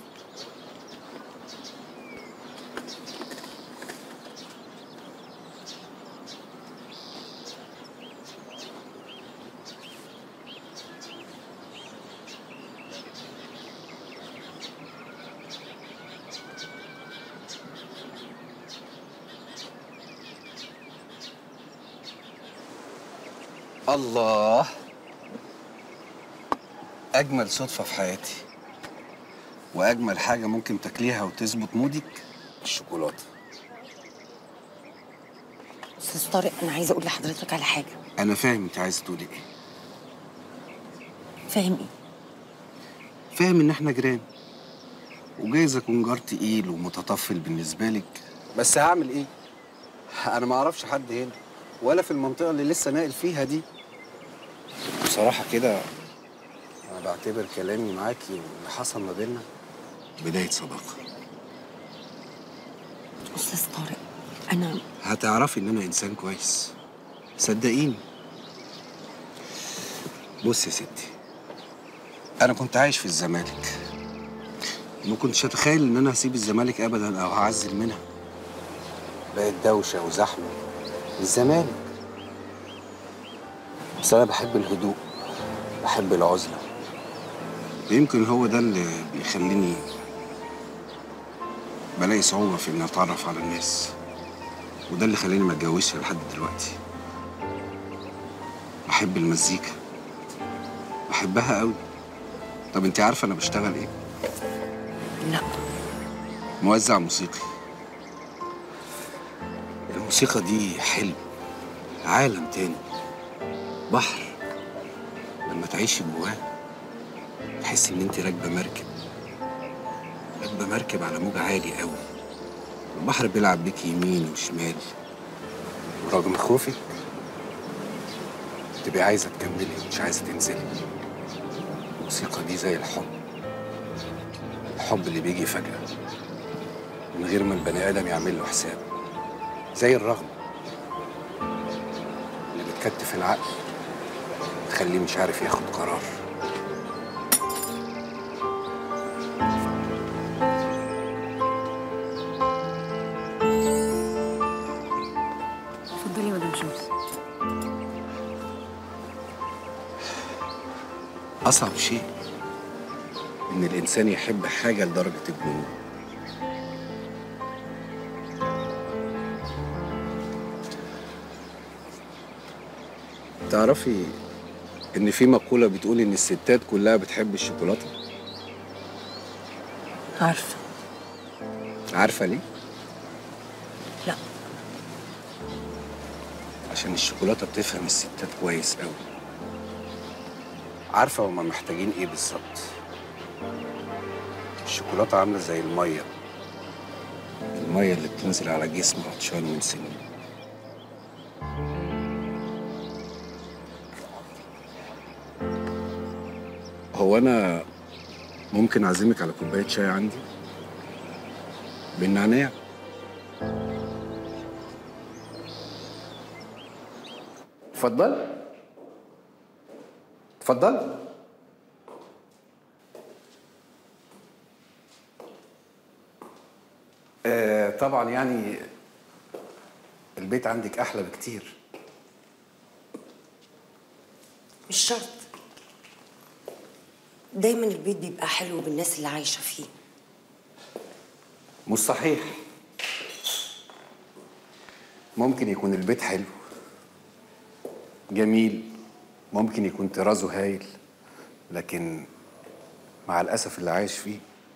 الله، أجمل صدفة في حياتي وأجمل حاجة ممكن تاكليها وتظبط مودك الشوكولاتة. استاذ طارق، انا عايزه اقول لحضرتك على حاجه. أنا فاهم أنت عايزة تقولي إيه. فاهم ايه؟ فاهم إن إحنا جيران وجايز أكون جار تقيل ومتطفل بالنسبة لك، بس هعمل إيه؟ أنا ما أعرفش حد هنا ولا في المنطقة اللي لسه ناقل فيها دي. بصراحة كده أنا بعتبر كلامي معاكي واللي حصل ما بيننا بداية صداقة. استاذ طارق، انا هتعرفي إن أنا إنسان كويس، صدقيني. بص يا ستي، أنا كنت عايش في الزمالك، ما كنتش أتخيل إن أنا هسيب الزمالك أبداً أو هعزل منها. بقت دوشة وزحمة الزمالك، بس أنا بحب الهدوء، بحب العزلة. يمكن هو ده اللي بيخليني بلاقي صعوبة في إني أتعرف على الناس، وده اللي خلاني ما اتجوزش لحد دلوقتي. بحب المزيكا، بحبها قوي. طب انت عارفة أنا بشتغل إيه؟ لا. موزع موسيقي. الموسيقى دي حلم، عالم تاني، بحر. لما تعيشي جواه تحسي إن أنت راكبة مركب، راكبة مركب على موج عالي قوي. البحر بيلعب بيك يمين وشمال، ورغم خوفك تبقي عايزة تكملي مش عايزة تنزلي. الموسيقى دي زي الحب، الحب اللي بيجي فجأة من غير ما البني آدم يعمل له حساب، زي الرغبة اللي بتكتف العقل تخليه مش عارف ياخد قرار. اتفضلي يا مدام شمس. أصعب شيء إن الإنسان يحب حاجة لدرجة الجنون. تعرفي إن في مقولة بتقول إن الستات كلها بتحب الشوكولاتة؟ عارفة. عارفة ليه؟ لا. عشان الشوكولاتة بتفهم الستات كويس قوي. عارفة هما محتاجين إيه بالظبط؟ الشوكولاتة عاملة زي المية اللي بتنزل على جسم عطشان من سنين. هو أنا ممكن أعزمك على كوباية شاي عندي بالنعناع؟ اتفضل اتفضل. طبعا يعني البيت عندك أحلى بكتير. مش شرط. دايما البيت بيبقى حلو بالناس اللي عايشة فيه. مش صحيح. ممكن يكون البيت حلو جميل، ممكن يكون طرازه هايل، لكن مع الأسف اللي عايش فيه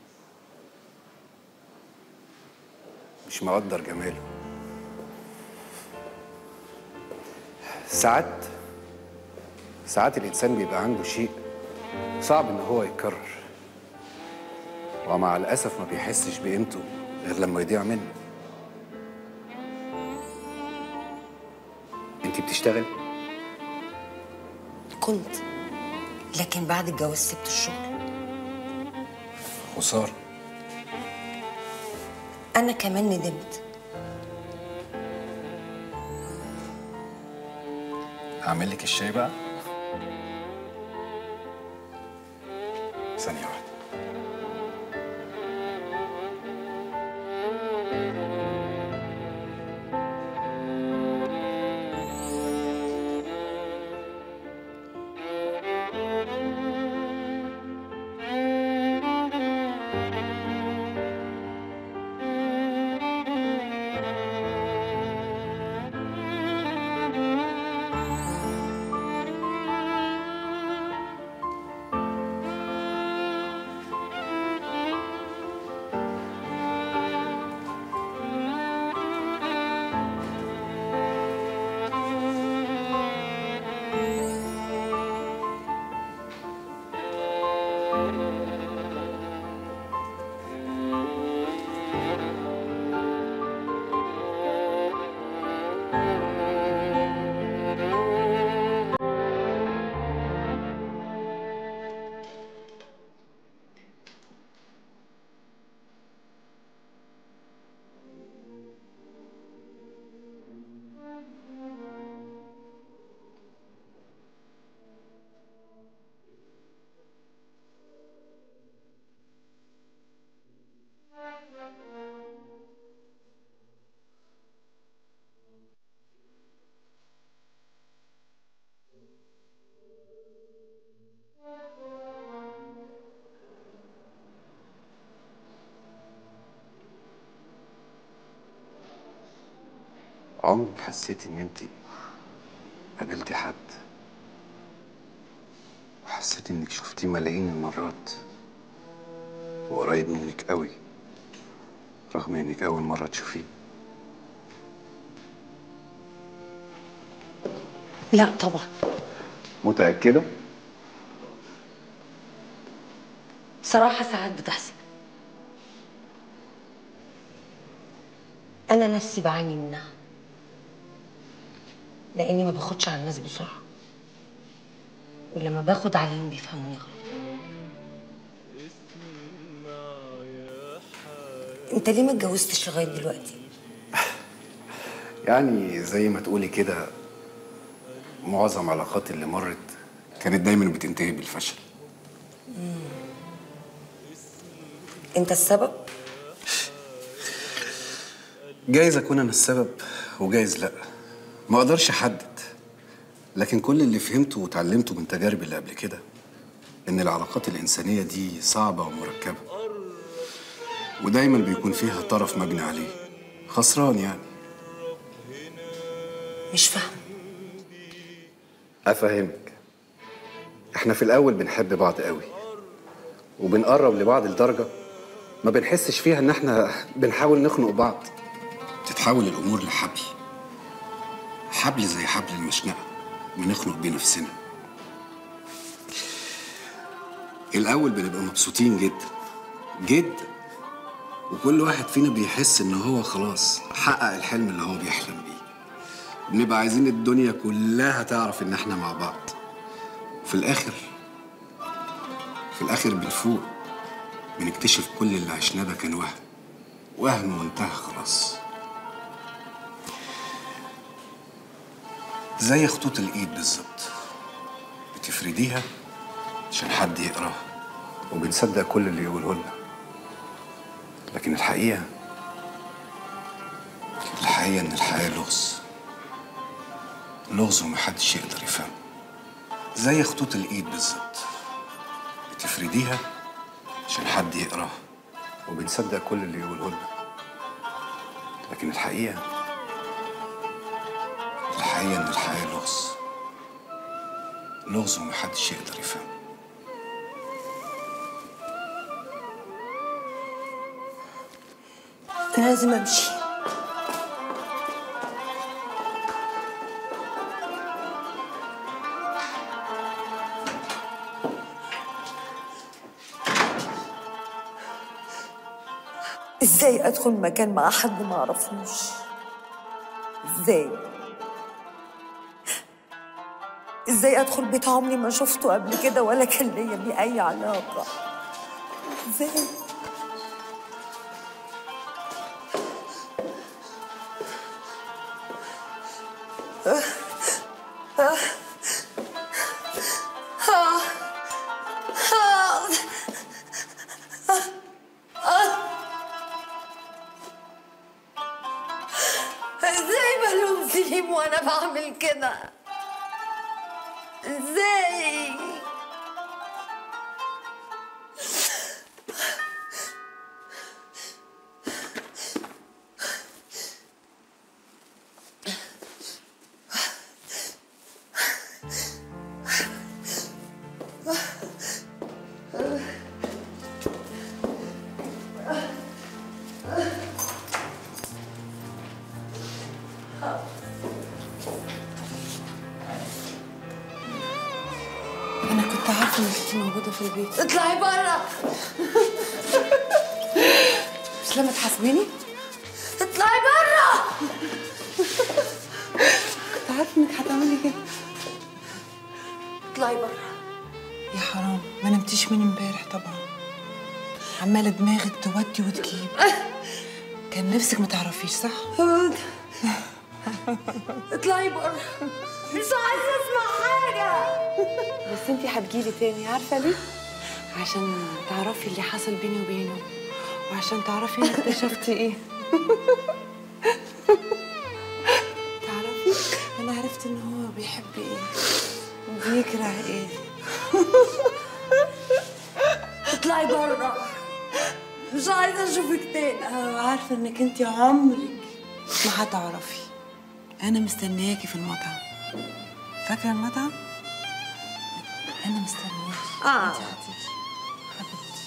مش مقدر جماله. ساعات الإنسان بيبقى عنده شيء صعب إن هو يتكرر، ومع الأسف ما بيحسش بقيمته غير لما يضيع منه. أنتي بتشتغلي؟ كنت، لكن بعد الجواز سبت الشغل. خسارة. أنا كمان ندمت. هعمل لك الشاي بقى. ثانية واحدة. عمرك حسيتي ان انت قابلتي حد وحسيتي انك شفتيه ملايين المرات وقريب منك قوي رغم انك اول مرة تشوفيه؟ لا طبعا. متأكدة؟ صراحة ساعات بتحصل. أنا نفسي بعاني منها لأني ما باخدش على الناس بسرعة، ولما باخد عليهم بيفهموني غلط. أنت ليه ما اتجوزتش لغاية دلوقتي؟ يعني زي ما تقولي كده معظم علاقاتي اللي مرت كانت دايما بتنتهي بالفشل. أنت السبب؟ جايز اكون انا السبب وجايز لا، ما اقدرش احدد، لكن كل اللي فهمته وتعلمته من تجاربي اللي قبل كده إن العلاقات الإنسانية دي صعبة ومركبة، ودايما بيكون فيها طرف مجني عليه خسران يعني. مش فاهم. أفهمك. إحنا في الأول بنحب بعض قوي وبنقرب لبعض لدرجة ما بنحسش فيها إن إحنا بنحاول نخنق بعض. تتحول الأمور لحبل، حبل زي حبل المشنقة بنخنق بيه نفسنا. الأول بنبقى مبسوطين جدا جدا، وكل واحد فينا بيحس إن هو خلاص حقق الحلم اللي هو بيحلم بيه. بنبقى عايزين الدنيا كلها تعرف إن إحنا مع بعض. في الآخر بنفوق، بنكتشف كل اللي عشناه ده كان وهم وانتهى خلاص. زي خطوط الإيد بالظبط، بتفرديها عشان حد يقراها وبنصدق كل اللي يقوله لنا، لكن الحقيقة إن الحياة لغز ومحدش يقدر يفهمه. زي خطوط الإيد بالظبط، بتفرديها عشان حد يقراها وبنصدق كل اللي يقوله لنا، لكن الحقيقة إن الحياة لغز ومحدش يقدر يفهمه. أنا لازم أمشي. إزاي أدخل مكان مع حد ما أعرفوش؟ إزاي أدخل بيت عمري ما شفته قبل كده ولا كان ليا بيه أي علاقة؟ إزاي؟ إزاي بلوم سليم وأنا بعمل كده؟ إزاي؟ أنا كنت عارفة إنك أنت موجودة في البيت. اطلعي بره. مش لما تحاسبيني؟ اطلعي بره. كنت عارفة إنك هتعملي كده. اطلعي بره. يا حرام، ما نمتيش من امبارح طبعا. عمالة دماغك تودي وتجيب. كان نفسك ما تعرفيش صح؟ اطلعي بره. مش عايزة أسمع حاجة. بس انتي هتجيلي تاني، عارفة ليه؟ عشان تعرفي اللي حصل بيني وبينه، وعشان تعرفي انا اكتشفت ايه. تعرفي انا عرفت ان هو بيحب ايه وبيكره ايه. اطلعي بره. مش عايزة أشوفك تاني. عارفة انك انتي عمرك ما هتعرفي. انا مستنياكي في المطعم. فاكرة المطعم؟ انا مستنياكي. انتي هتيجي حبيبتي.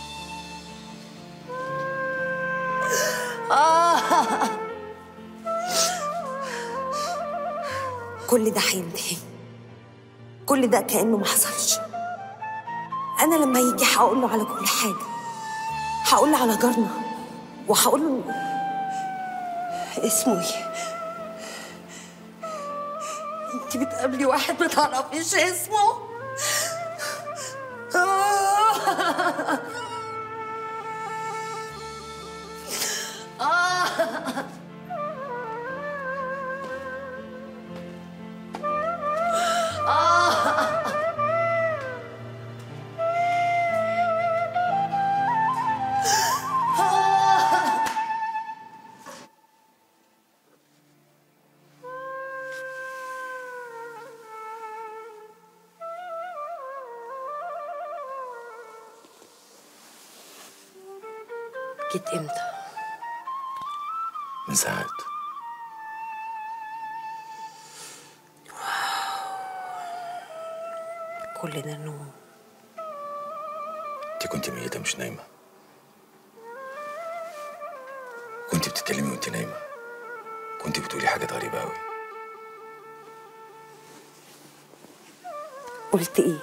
كل ده هينتهي. كل ده كأنه ما حصلش. أنا لما يجي هقول له على كل حاجة. هقول له على جارنا وهقول له اسمه ايه. انت بتقابلي واحد ما تعرفيش اسمه. جيت امتى؟ من ساعات. كل ده نوم؟ انت كنت ميتة مش نايمة. كنت بتتكلمي وانت نايمة. كنت بتقولي حاجات غريبة أوي. قلت ايه؟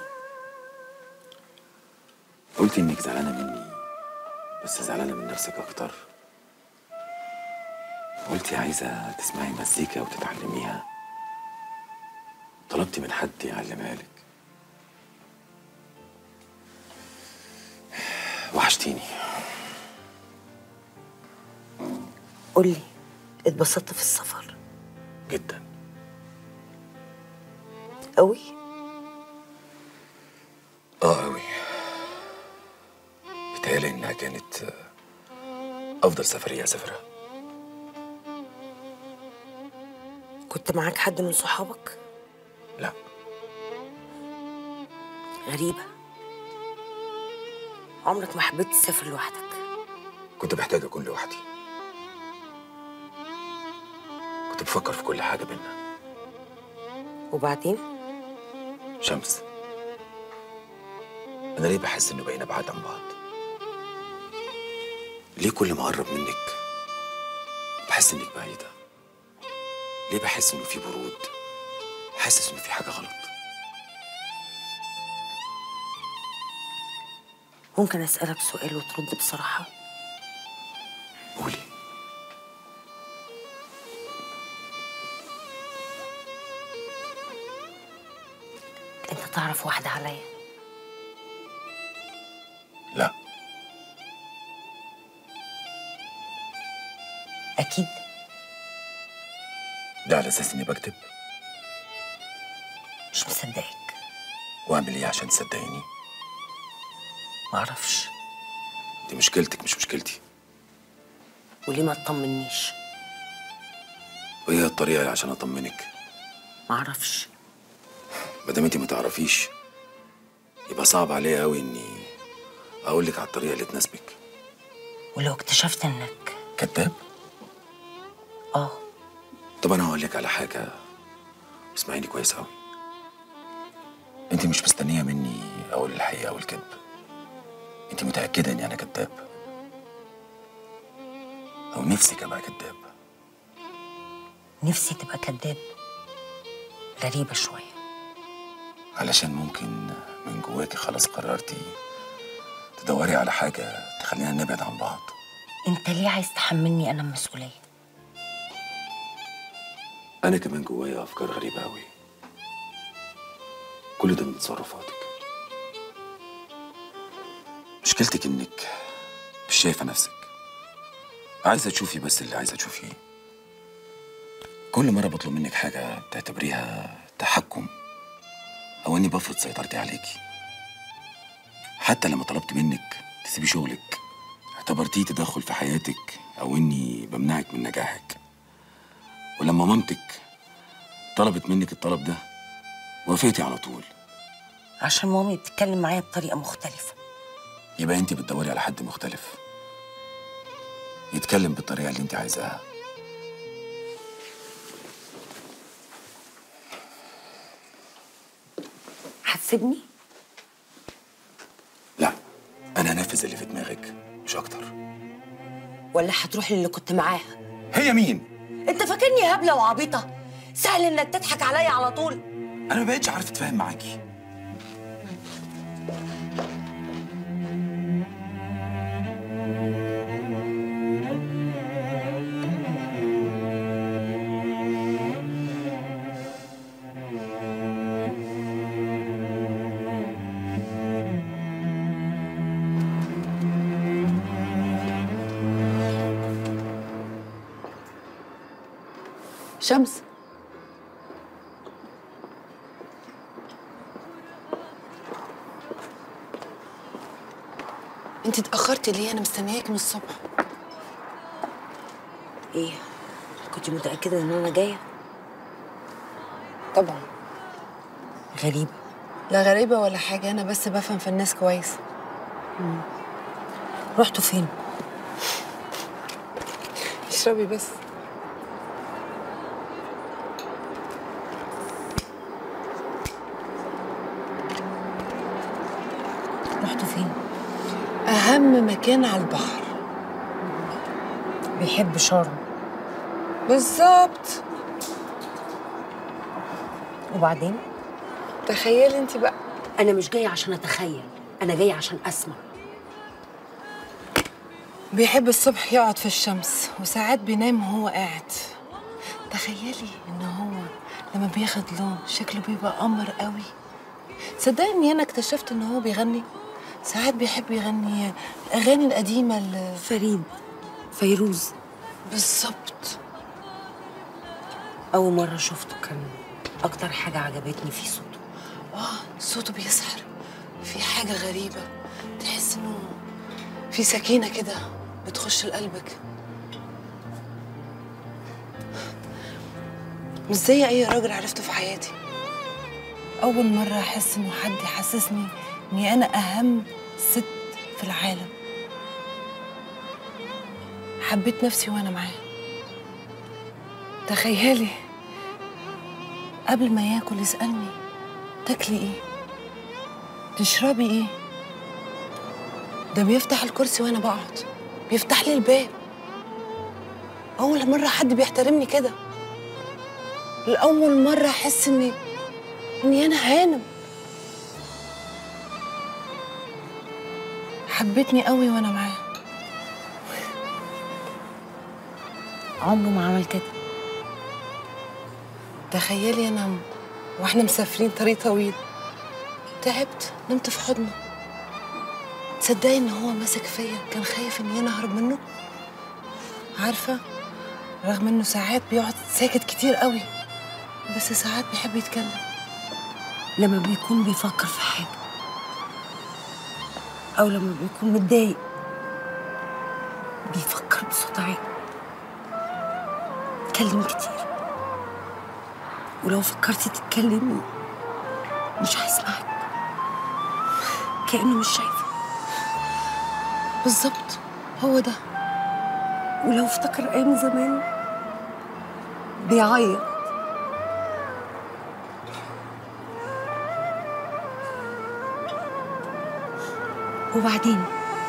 قلت انك زعلانة مني، بس زعلانة من نفسك أكتر. قلتي عايزة تسمعي مزيكا وتتعلميها. طلبتي من حد يعلمها لك. وحشتيني. قولي، اتبسطت في السفر؟ جدا. قوي؟ قوي. بيتهيألي إنها كانت أفضل سفرية أسافرها. كنت معاك حد من صحابك؟ لا. غريبة، عمرك ما حبيت تسافر لوحدك. كنت محتاج أكون لوحدي. كنت بفكر في كل حاجة بينا. وبعدين؟ شمس، أنا ليه بحس إنه بقينا بعاد عن بعض؟ ليه كل ما أقرب منك بحس إنك بعيدة؟ ليه بحس إنه في برود؟ حاسس إنه في حاجة غلط. ممكن أسألك سؤال وترد بصراحة؟ قولي. أنت تعرف واحدة عليا؟ لا. أكيد؟ ده على أساس إني بكتب؟ مش مصدقك. وأعمل إيه عشان تصدقيني؟ معرفش. دي مشكلتك مش مشكلتي. وليه ما تطمنيش؟ وإيه الطريقة عشان أطمنك؟ معرفش. مادام انت ما تعرفيش يبقى صعب عليا قوي اني اقول لك على الطريقه اللي تناسبك. ولو اكتشفت انك كذاب؟ اه. طب انا هقول لك على حاجه، اسمعيني كويس قوي. انت مش مستنيه مني اقول الحقيقه او الكذب. انت متاكده اني انا كذاب؟ او نفسك ابقى كذاب؟ نفسي تبقى كذاب. غريبه شويه. علشان ممكن من جواكي خلاص قررتي تدوري على حاجه تخلينا نبعد عن بعض. انت ليه عايز تحملني انا المسؤوليه؟ انا كمان جوايا افكار غريبه قوي. كل ده من تصرفاتك. مشكلتك انك مش شايفه نفسك. عايزه تشوفي بس اللي عايزه تشوفيه. كل مره بطلب منك حاجه بتعتبريها تحكم او اني بفرض سيطرتي عليكي. حتى لما طلبت منك تسيبي شغلك اعتبرتيه تدخل في حياتك او اني بمنعك من نجاحك. ولما مامتك طلبت منك الطلب ده وافقتي على طول. عشان مامي بتتكلم معايا بطريقه مختلفه. يبقى انت بتدوري على حد مختلف يتكلم بالطريقه اللي انت عايزاها. هتسيبني؟ لا، انا هنفذ اللي في دماغك مش اكتر. ولا هتروح للي كنت معاها؟ هي مين؟ انت فاكرني هبله وعبيطه؟ سهل انك تضحك عليا على طول. انا ما بقتش عارف اتفاهم معاكي. شمس، انت اتأخرتي ليه؟ انا مستنياكي من الصبح. ايه؟ كنت متاكده ان انا جايه؟ طبعا. غريبه. لا غريبة ولا حاجة، انا بس بفهم في الناس كويس. رحتوا فين؟ تشربي بس. رحتوا فين؟ أهم مكان على البحر. بيحب شرم. بالظبط. وبعدين؟ تخيلي انت بقى. أنا مش جاية عشان أتخيل، أنا جاية عشان أسمع. بيحب الصبح يقعد في الشمس وساعات بينام وهو قاعد. تخيلي ان هو لما بياخد لون شكله بيبقى قمر قوي. تصدقي اني انا اكتشفت ان هو بيغني؟ ساعات بيحب يغني الاغاني القديمه فريد، فيروز. بالظبط. أول مرة شفته كان أكتر حاجة عجبتني في صوته. صوته بيسحر، في حاجه غريبه، تحس انه في سكينه كده بتخش لقلبك، مش زي اي راجل عرفته في حياتي. اول مره احس انه حد يحسسني اني انا اهم ست في العالم. حبيت نفسي وانا معاه. تخيلي قبل ما ياكل يسالني تاكلي ايه، تشربي ايه. ده بيفتح الكرسي وانا بقعد، بيفتح لي الباب. اول مره حد بيحترمني كده. لأول مرة أحس إني أنا هانم. حبتني قوي وأنا معاه. عمره ما عمل كده. تخيلي أنا وإحنا مسافرين طريق طويل، تعبت نمت في حضنه. تصدقي إن هو ماسك فيا، كان خايف إني أنا أهرب منه. عارفة، رغم إنه ساعات بيقعد ساكت كتير قوي، بس ساعات بيحب يتكلم. لما بيكون بيفكر في حاجة أو لما بيكون متضايق بيفكر بصوت عالي، يتكلم كتير، ولو فكرتي تتكلمي مش هيسمعك، كأنه مش شايفه. بالظبط، هو ده. ولو افتكر أيام زمان بيعيط. وبعدين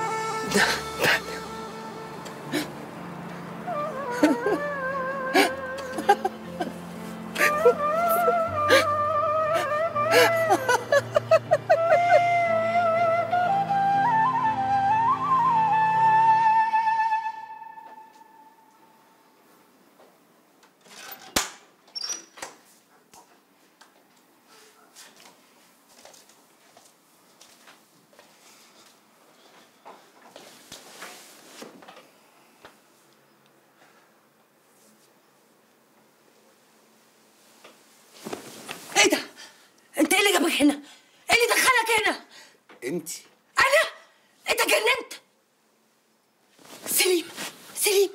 ايه ده؟ انت ايه اللي جابك هنا؟ ايه اللي دخلك هنا؟ انت انا؟ انت جننت؟ سليم سليم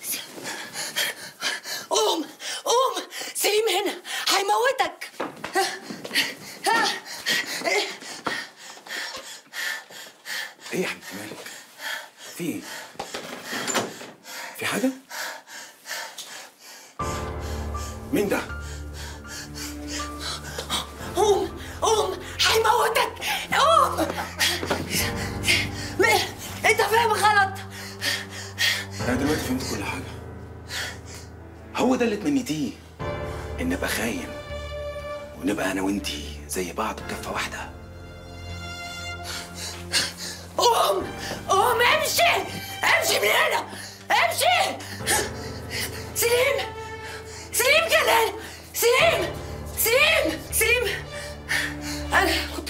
قوم قوم، سليم هنا هيموتك. ايه يا حبيبتي مالك؟ في ايه؟ في حاجة؟ مين ده؟ قوم قوم، هيموتك، قوم. انت فاهم غلط. انا دلوقتي فهمت كل حاجة. هو ده اللي تمنيتيه، ان ابقى خاين ونبقى انا وانتي زي بعض بكفة واحدة. قوم قوم، امشي امشي من هنا، امشي. سليم سليم جلال، سليم سليم سليم. انا كنت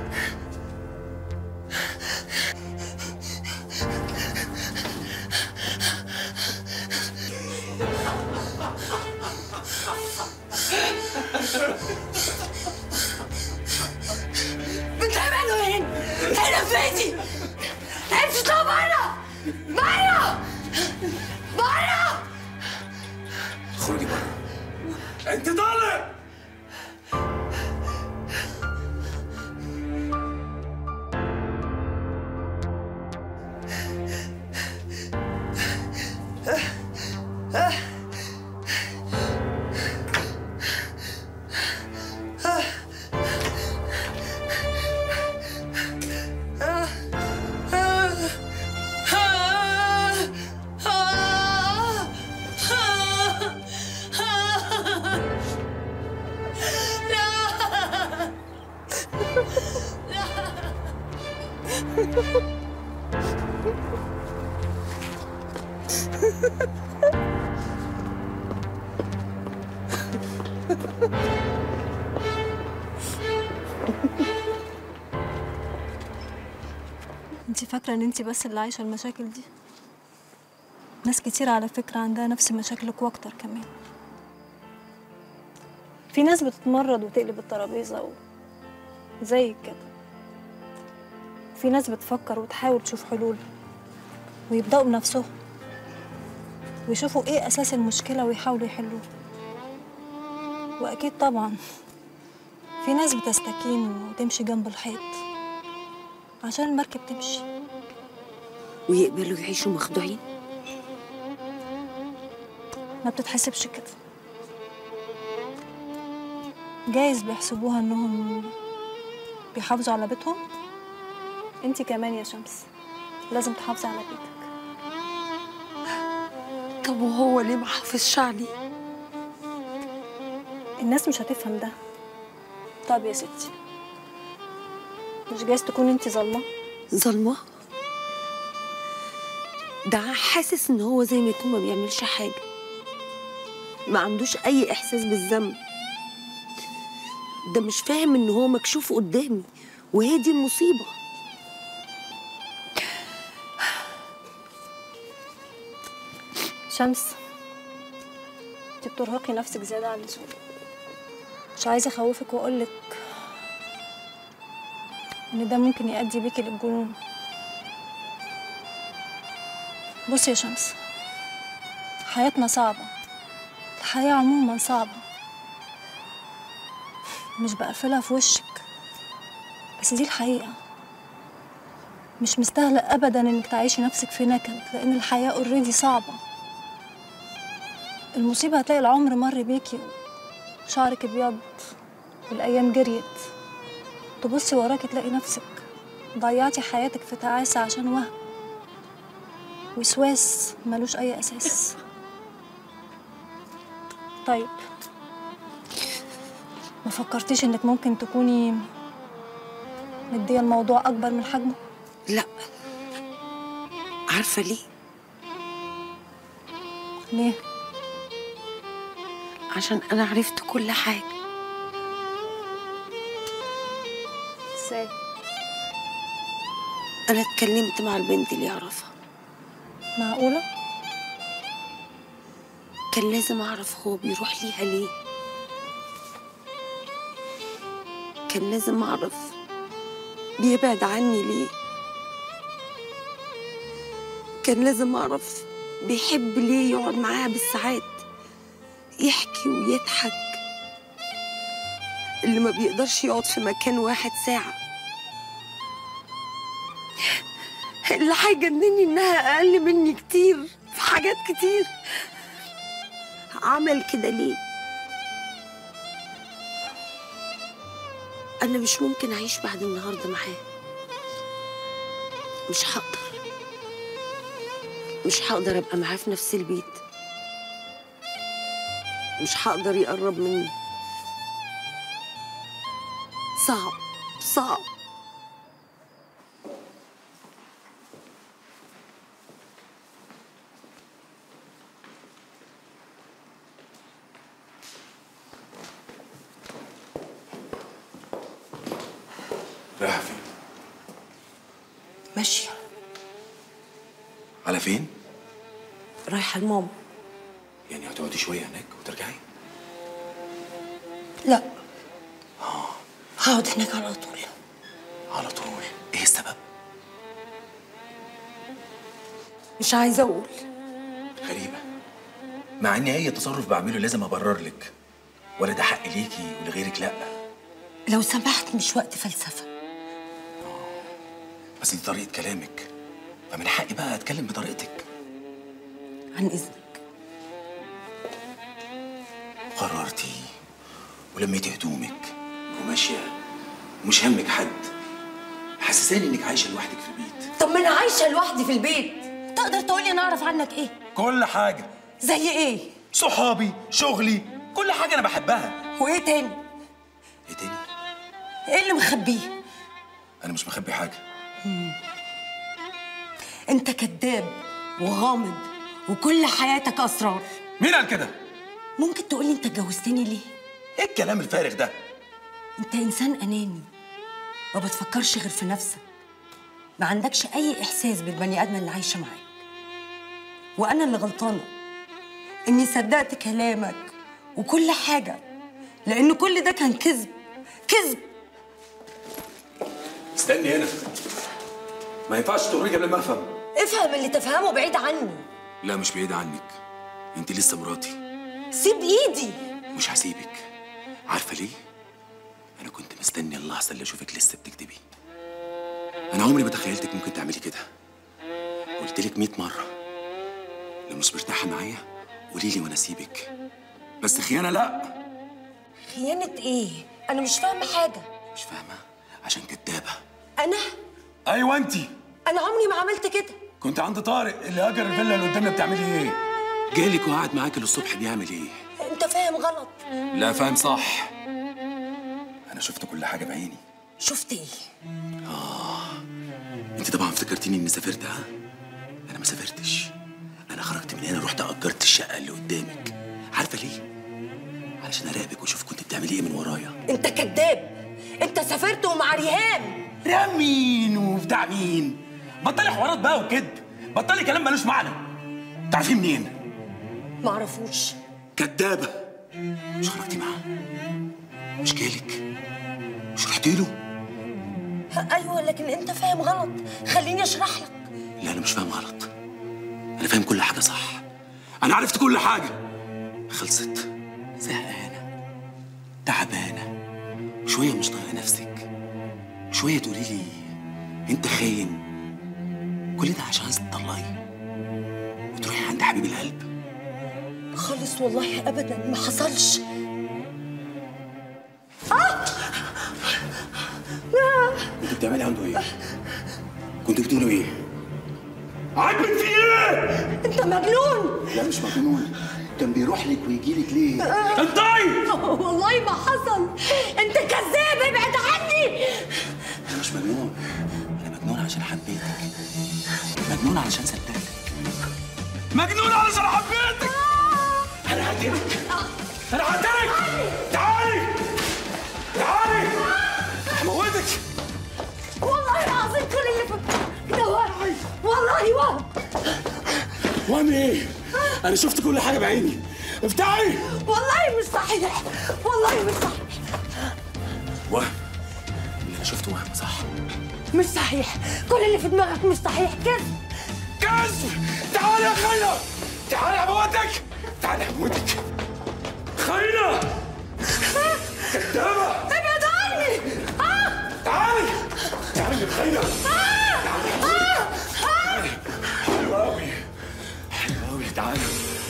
بتعملوا ايه؟ هنا في بيتي. امشي، اطلع بره بره بره. اخرجي بره. انت طالع. انت فاكرة ان انت بس اللي عايشة المشاكل دي؟ ناس كتير على فكرة عندها نفس مشاكلك واكتر كمان. في ناس بتتمرد وتقلب الترابيزة زي كده. في ناس بتفكر وتحاول تشوف حلول ويبدأوا بنفسهم ويشوفوا ايه أساس المشكلة ويحاولوا يحلوه. وأكيد طبعا في ناس بتستكين وتمشي جنب الحيط عشان المركب تمشي. ويقبلوا يعيشوا مخدوعين؟ ما بتتحسبش كده. جايز بيحسبوها انهم بيحافظوا على بيتهم. انتي كمان يا شمس لازم تحافظي على بيتك. طب وهو ليه ما حافظش عليه؟ الناس مش هتفهم ده. طب يا ستي، مش جايز تكون انتي ظالمه؟ ظلمه؟ ده حاسس ان هو زي ما يكون ما بيعملش حاجه، ما عندوش اي احساس بالذنب. ده مش فاهم ان هو مكشوف قدامي، وهي دي المصيبه. شمس، انتي بترهقي نفسك زياده عن اللزوم. مش عايزه اخوفك واقولك ان ده ممكن يؤدي بيكي للجنون. بصي يا شمس، حياتنا صعبه، الحياه عموما صعبه، مش بقفلها في وشك، بس دي الحقيقه. مش مستاهله ابدا انك تعيشي نفسك في نكد، لان الحياه اوريدي صعبه. المصيبه هتلاقي العمر مر بيكي وشعرك ابيض والايام جريت، تبصي وراكي تلاقي نفسك ضيعتي حياتك في تعاسه عشان وهم وسواس ملوش اي اساس. طيب ما فكرتيش انك ممكن تكوني مديه الموضوع اكبر من حجمه؟ لا. عارفه ليه؟ ليه؟ عشان انا عرفت كل حاجه. ازاي؟ انا اتكلمت مع البنت اللي يعرفها. معقوله؟ كان لازم اعرف هو بيروح ليها ليه. كان لازم اعرف بيبعد عني ليه. كان لازم اعرف بيحب ليه يقعد معاها بالساعات يحكي ويضحك، اللي ما بيقدرش يقعد في مكان واحد ساعة. اللي هيجنني انها اقل مني كتير في حاجات كتير. عمل كده ليه؟ انا مش ممكن اعيش بعد النهارده معاه. مش هقدر ابقى معاه في نفس البيت. مش هقدر يقرب مني. صعب. رايحة فين؟ ماشية. على فين؟ رايحة لماما. يعني هتقعدي شوية هناك وترجعي؟ لا. هقعد هناك على طول. على طول؟ ايه السبب؟ مش عايزة اقول. غريبة، مع ان اي تصرف بعمله لازم ابرر لك، ولا ده حق ليكي ولغيرك لا. لو سمحت مش وقت فلسفة. بس دي طريقة كلامك، فمن حقي بقى اتكلم بطريقتك. عن اذنك. قررتي ولميتي هدومك وماشية ومش همك حد، حسساني انك عايشة لوحدك في البيت. طب ما انا عايشة لوحدي في البيت، تقدر تقولي انا اعرف عنك ايه؟ كل حاجة. زي ايه؟ صحابي، شغلي، كل حاجة انا بحبها. وايه تاني؟ ايه تاني؟ ايه اللي مخبيه؟ انا مش مخبي حاجة. انت كذاب وغامض وكل حياتك اسرار. مين قال كده؟ ممكن تقولي انت اتجوزتني ليه؟ ايه الكلام الفارغ ده؟ انت انسان اناني ما بتفكرش غير في نفسك، ما عندكش اي احساس بالبني ادم اللي عايشه معاك. وانا اللي غلطانه اني صدقت كلامك وكل حاجه، لان كل ده كان كذب كذب. استني هنا، ما ينفعش تقولي قبل ما افهم. افهم اللي تفهمه بعيد عني. لا مش بعيد عنك، انت لسه مراتي. سيب ايدي. مش هسيبك. عارفه ليه؟ انا كنت مستني اللحظه اللي اشوفك لسه بتكدبي. انا عمري ما تخيلتك ممكن تعملي كده. قلت لك 100 مره لو مش مرتاحه معايا قولي لي وانا اسيبك، بس خيانه لا. خيانه ايه؟ انا مش فاهمه حاجه. مش فاهمه عشان كدابه. انا؟ ايوه انتي. انا عمري ما عملت كده. كنت عند طارق اللي اجر الفيلا اللي قدامنا. بتعملي ايه؟ جالك وقعد معاكي للصبح بيعمل ايه؟ انت فاهم غلط. لا فاهم صح. انا شفت كل حاجه بعيني. شفت ايه؟ انت طبعا افتكرتيني اني سافرت. ها؟ انا ما سافرتش. انا خرجت من هنا رحت اجرت الشقه اللي قدامك. عارفه ليه؟ علشان اراقبك واشوف كنت بتعملي ايه من ورايا. انت كذاب. انت سافرت ومع ريهام. ريهام مين وبتاع مين؟ بطلي حوارات بقى وكده، بطلي كلام ملوش معنى. تعرفيه منين؟ معرفوش. كدابه. مش خرجتي معاه؟ مش جالك؟ مش رحتي له؟ ايوه لكن انت فاهم غلط، خليني اشرح لك. لا انا مش فاهم غلط، انا فاهم كل حاجه صح. انا عرفت كل حاجه. خلصت. زهقانه تعبانه شويه، مش طايقه نفسك، شويه تقولي لي انت خاين. كل ده عشان عايزه تطلعي وتروحي عند حبيب القلب. خالص والله ابدا ما حصلش. انت بتعملي عنده ايه؟ كنت بتقولوا ايه؟ عاجبك في ايه؟ انت مجنون. لا مش مجنون، كان بيروح لك ويجي لك ليه؟ انتي! والله ما حصل. انت كذاب، ابعد عني. انا مش مجنون، انا مجنون عشان حبيتك، مجنون علشان صدقتك، مجنون علشان حبيتك. انا هقتلك، انا هقتلك. تعالي تعالي هموتك. والله العظيم كل اللي ده وهم. والله وهم. وهم ايه؟ انا شفت كل حاجه بعيني. افتحي. والله مش صحيح، والله مش صحيح. وهم اللي انا شفته وهم صح؟ مش صحيح، كل اللي في دماغك مش صحيح. كذب كذب. تعالي يا خاينه، تعالي هموتك، تعالي هموتك. خاينه كدابه. ابعد عني. تعالي تعالي يا خاينه. تعالي. حلوه قوي حلوه قوي. تعالي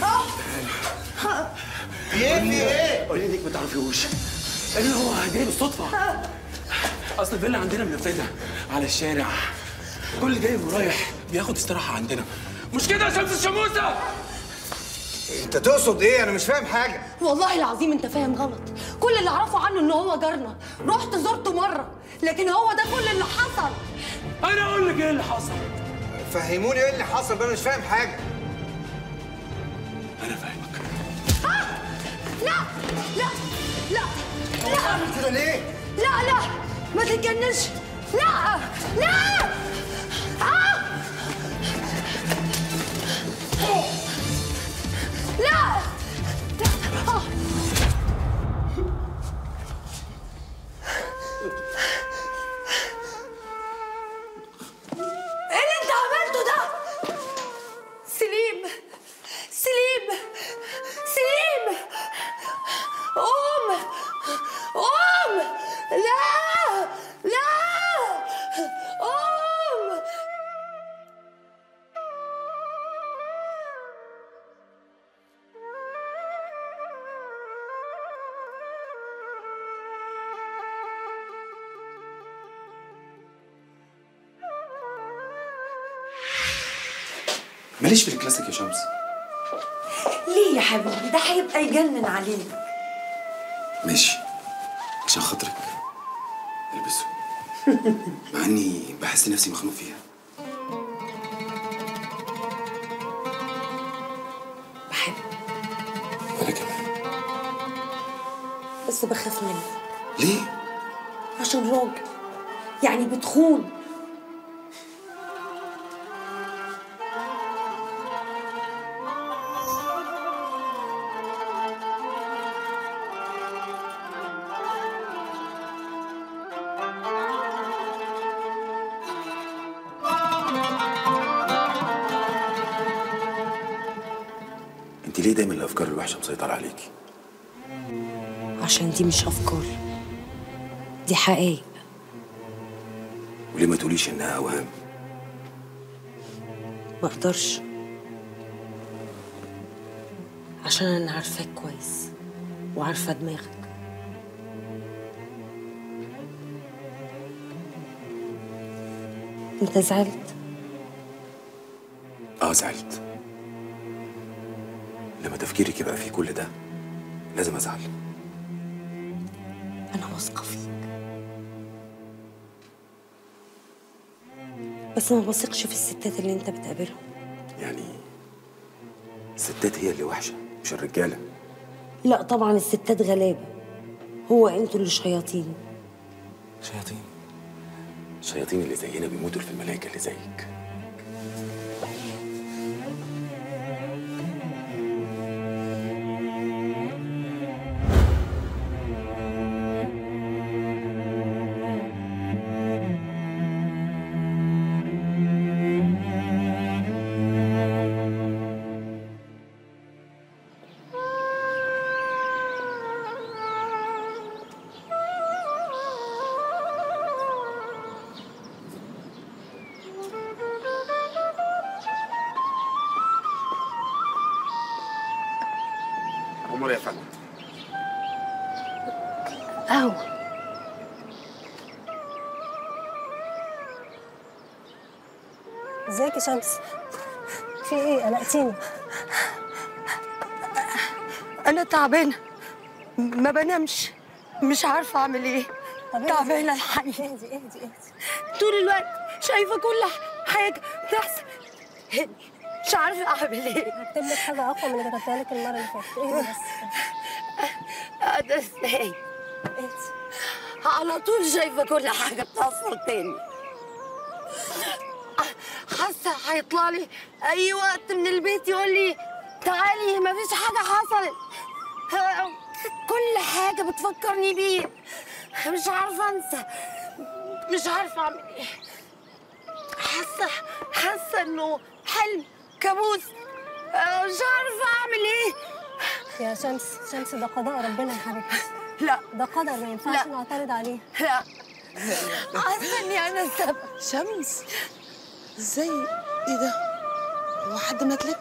ايه؟ قولي انك ما تعرفيهوش. اللي هو جاي بالصدفه. اصل الفيلا عندنا منفذه على الشارع، كل جاي ورايح بياخد استراحه عندنا. مش كده يا شمس الشموسه؟ انت تقصد ايه؟ انا مش فاهم حاجه. والله العظيم انت فاهم غلط. كل اللي اعرفه عنه ان هو جارنا، رحت زرته مره، لكن هو ده كل اللي حصل. انا اقول لك ايه اللي حصل. فهموني ايه اللي حصل بقى، انا مش فاهم حاجه. انا فاهمك. لا لا لا لا. عامل كده ليه؟ لا لا ما تتجننش. لا لا. لا. ايه اللي انت عملته ده؟ سليم سليم سليم، قوم قوم. لا لا قوم. ماليش في الكلاسيك يا شمس. ليه يا حبيبي؟ ده هيبقى يجنن عليك. ماشي عشان خاطرك البسه. مع اني بحس نفسي مخنوق فيها. بس بخاف منك. ليه؟ عشان راجل، يعني بتخون. انت ليه دايما الافكار الوحشه مسيطره عليكي؟ عشان دي مش افكار، دي حقائق. وليه ما تقوليش انها اوهام؟ ما اقدرش، عشان انا عارفاك كويس وعارفه دماغك. انت زعلت؟ زعلت. لما تفكيرك يبقى فيه كل ده لازم ازعل. انا واثقه فيك، بس ما بثقش في الستات اللي انت بتقابلهم. يعني الستات هي اللي وحشه مش الرجاله؟ لا طبعا الستات غلابه، هو انتوا اللي شياطين. شياطين؟ الشياطين اللي زينا بيموتوا في الملائكه اللي زيك. عمر يا فندم. قهوة. ازيك يا شمس؟ في ايه؟ قلقتيني. أنا تعبانة، ما بنامش، مش عارفة أعمل إيه. تعبانة الحقيقة. اهدي. طول الوقت شايفة كل حاجة بتحصل، مش عارفة أعمل إيه. هكتب لك حاجة أقوى من اللي كتبتها لك المرة اللي فاتت. اهدي بس. أنا إزاي؟ على طول شايفة كل حاجة بتحصل تاني. حاسة هيطلع لي أي وقت من البيت يقول لي تعالي مفيش حاجة حصلت. كل حاجة بتفكرني بيه، مش عارفة أنسى، مش عارفة أعمل إيه. حاسة إنه حلم، كابوس، مش عارفة أعمل إيه. يا شمس ده قضاء ربنا يا حبيبتي. لا ده قدر ما ينفعش نعترض عليه. لا، حاسة إني أنا السبب. شمس ازاي؟ ايه ده؟ هو حد مات لك؟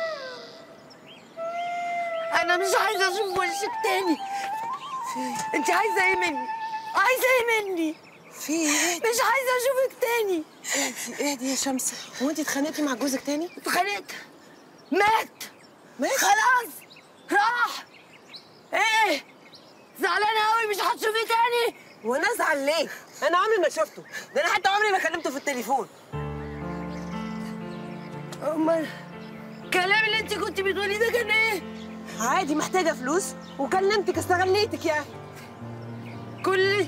أنا مش عايزة أشوف وشك تاني. أنت عايزة إيه مني؟ عايزة إيه مني؟ في ايه؟ مش عايزة أشوفك تاني. اهدي يا شمس، هو انت اتخانقتي مع جوزك تاني؟ اتخانقت، مات خلاص، راح. إيه؟ زعلانة أوي مش هتشوفيه تاني؟ وانا ازعل ليه؟ انا عمري ما شفته، ده انا حتى عمري ما كلمته في التليفون. أمال الكلام اللي أنت كنت بتقوليه ده كان إيه؟ عادي، محتاجة فلوس وكلمتك، استغليتك يعني. كل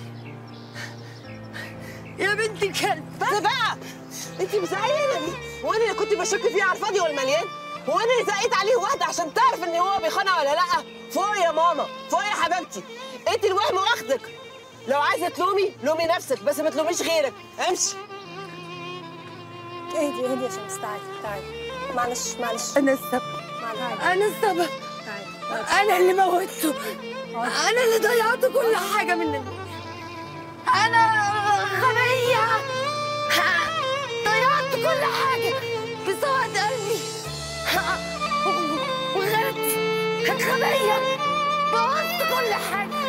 يا بنت الكلب. بس بقى انت مزعلانه دي، هو انا اللي كنت بشك فيه على الفاضي والمليان؟ هو انا اللي زقيت عليه واحده عشان تعرف ان هو بيخانق ولا لا؟ فوق يا ماما، فوق يا حبيبتي، انت الوهم واخدك. لو عايزه تلومي لومي نفسك، بس ما تلوميش غيرك. امشي. اهدي يا شمس. تعالي معلش. أنا السبب، أنا السبب، أنا اللي موتته، أنا اللي ضيعت كل حاجة مننا. أنا غبية، ضيعت كل حاجة بسواد قلبي، وغلطت، غبية، بوظت كل حاجة.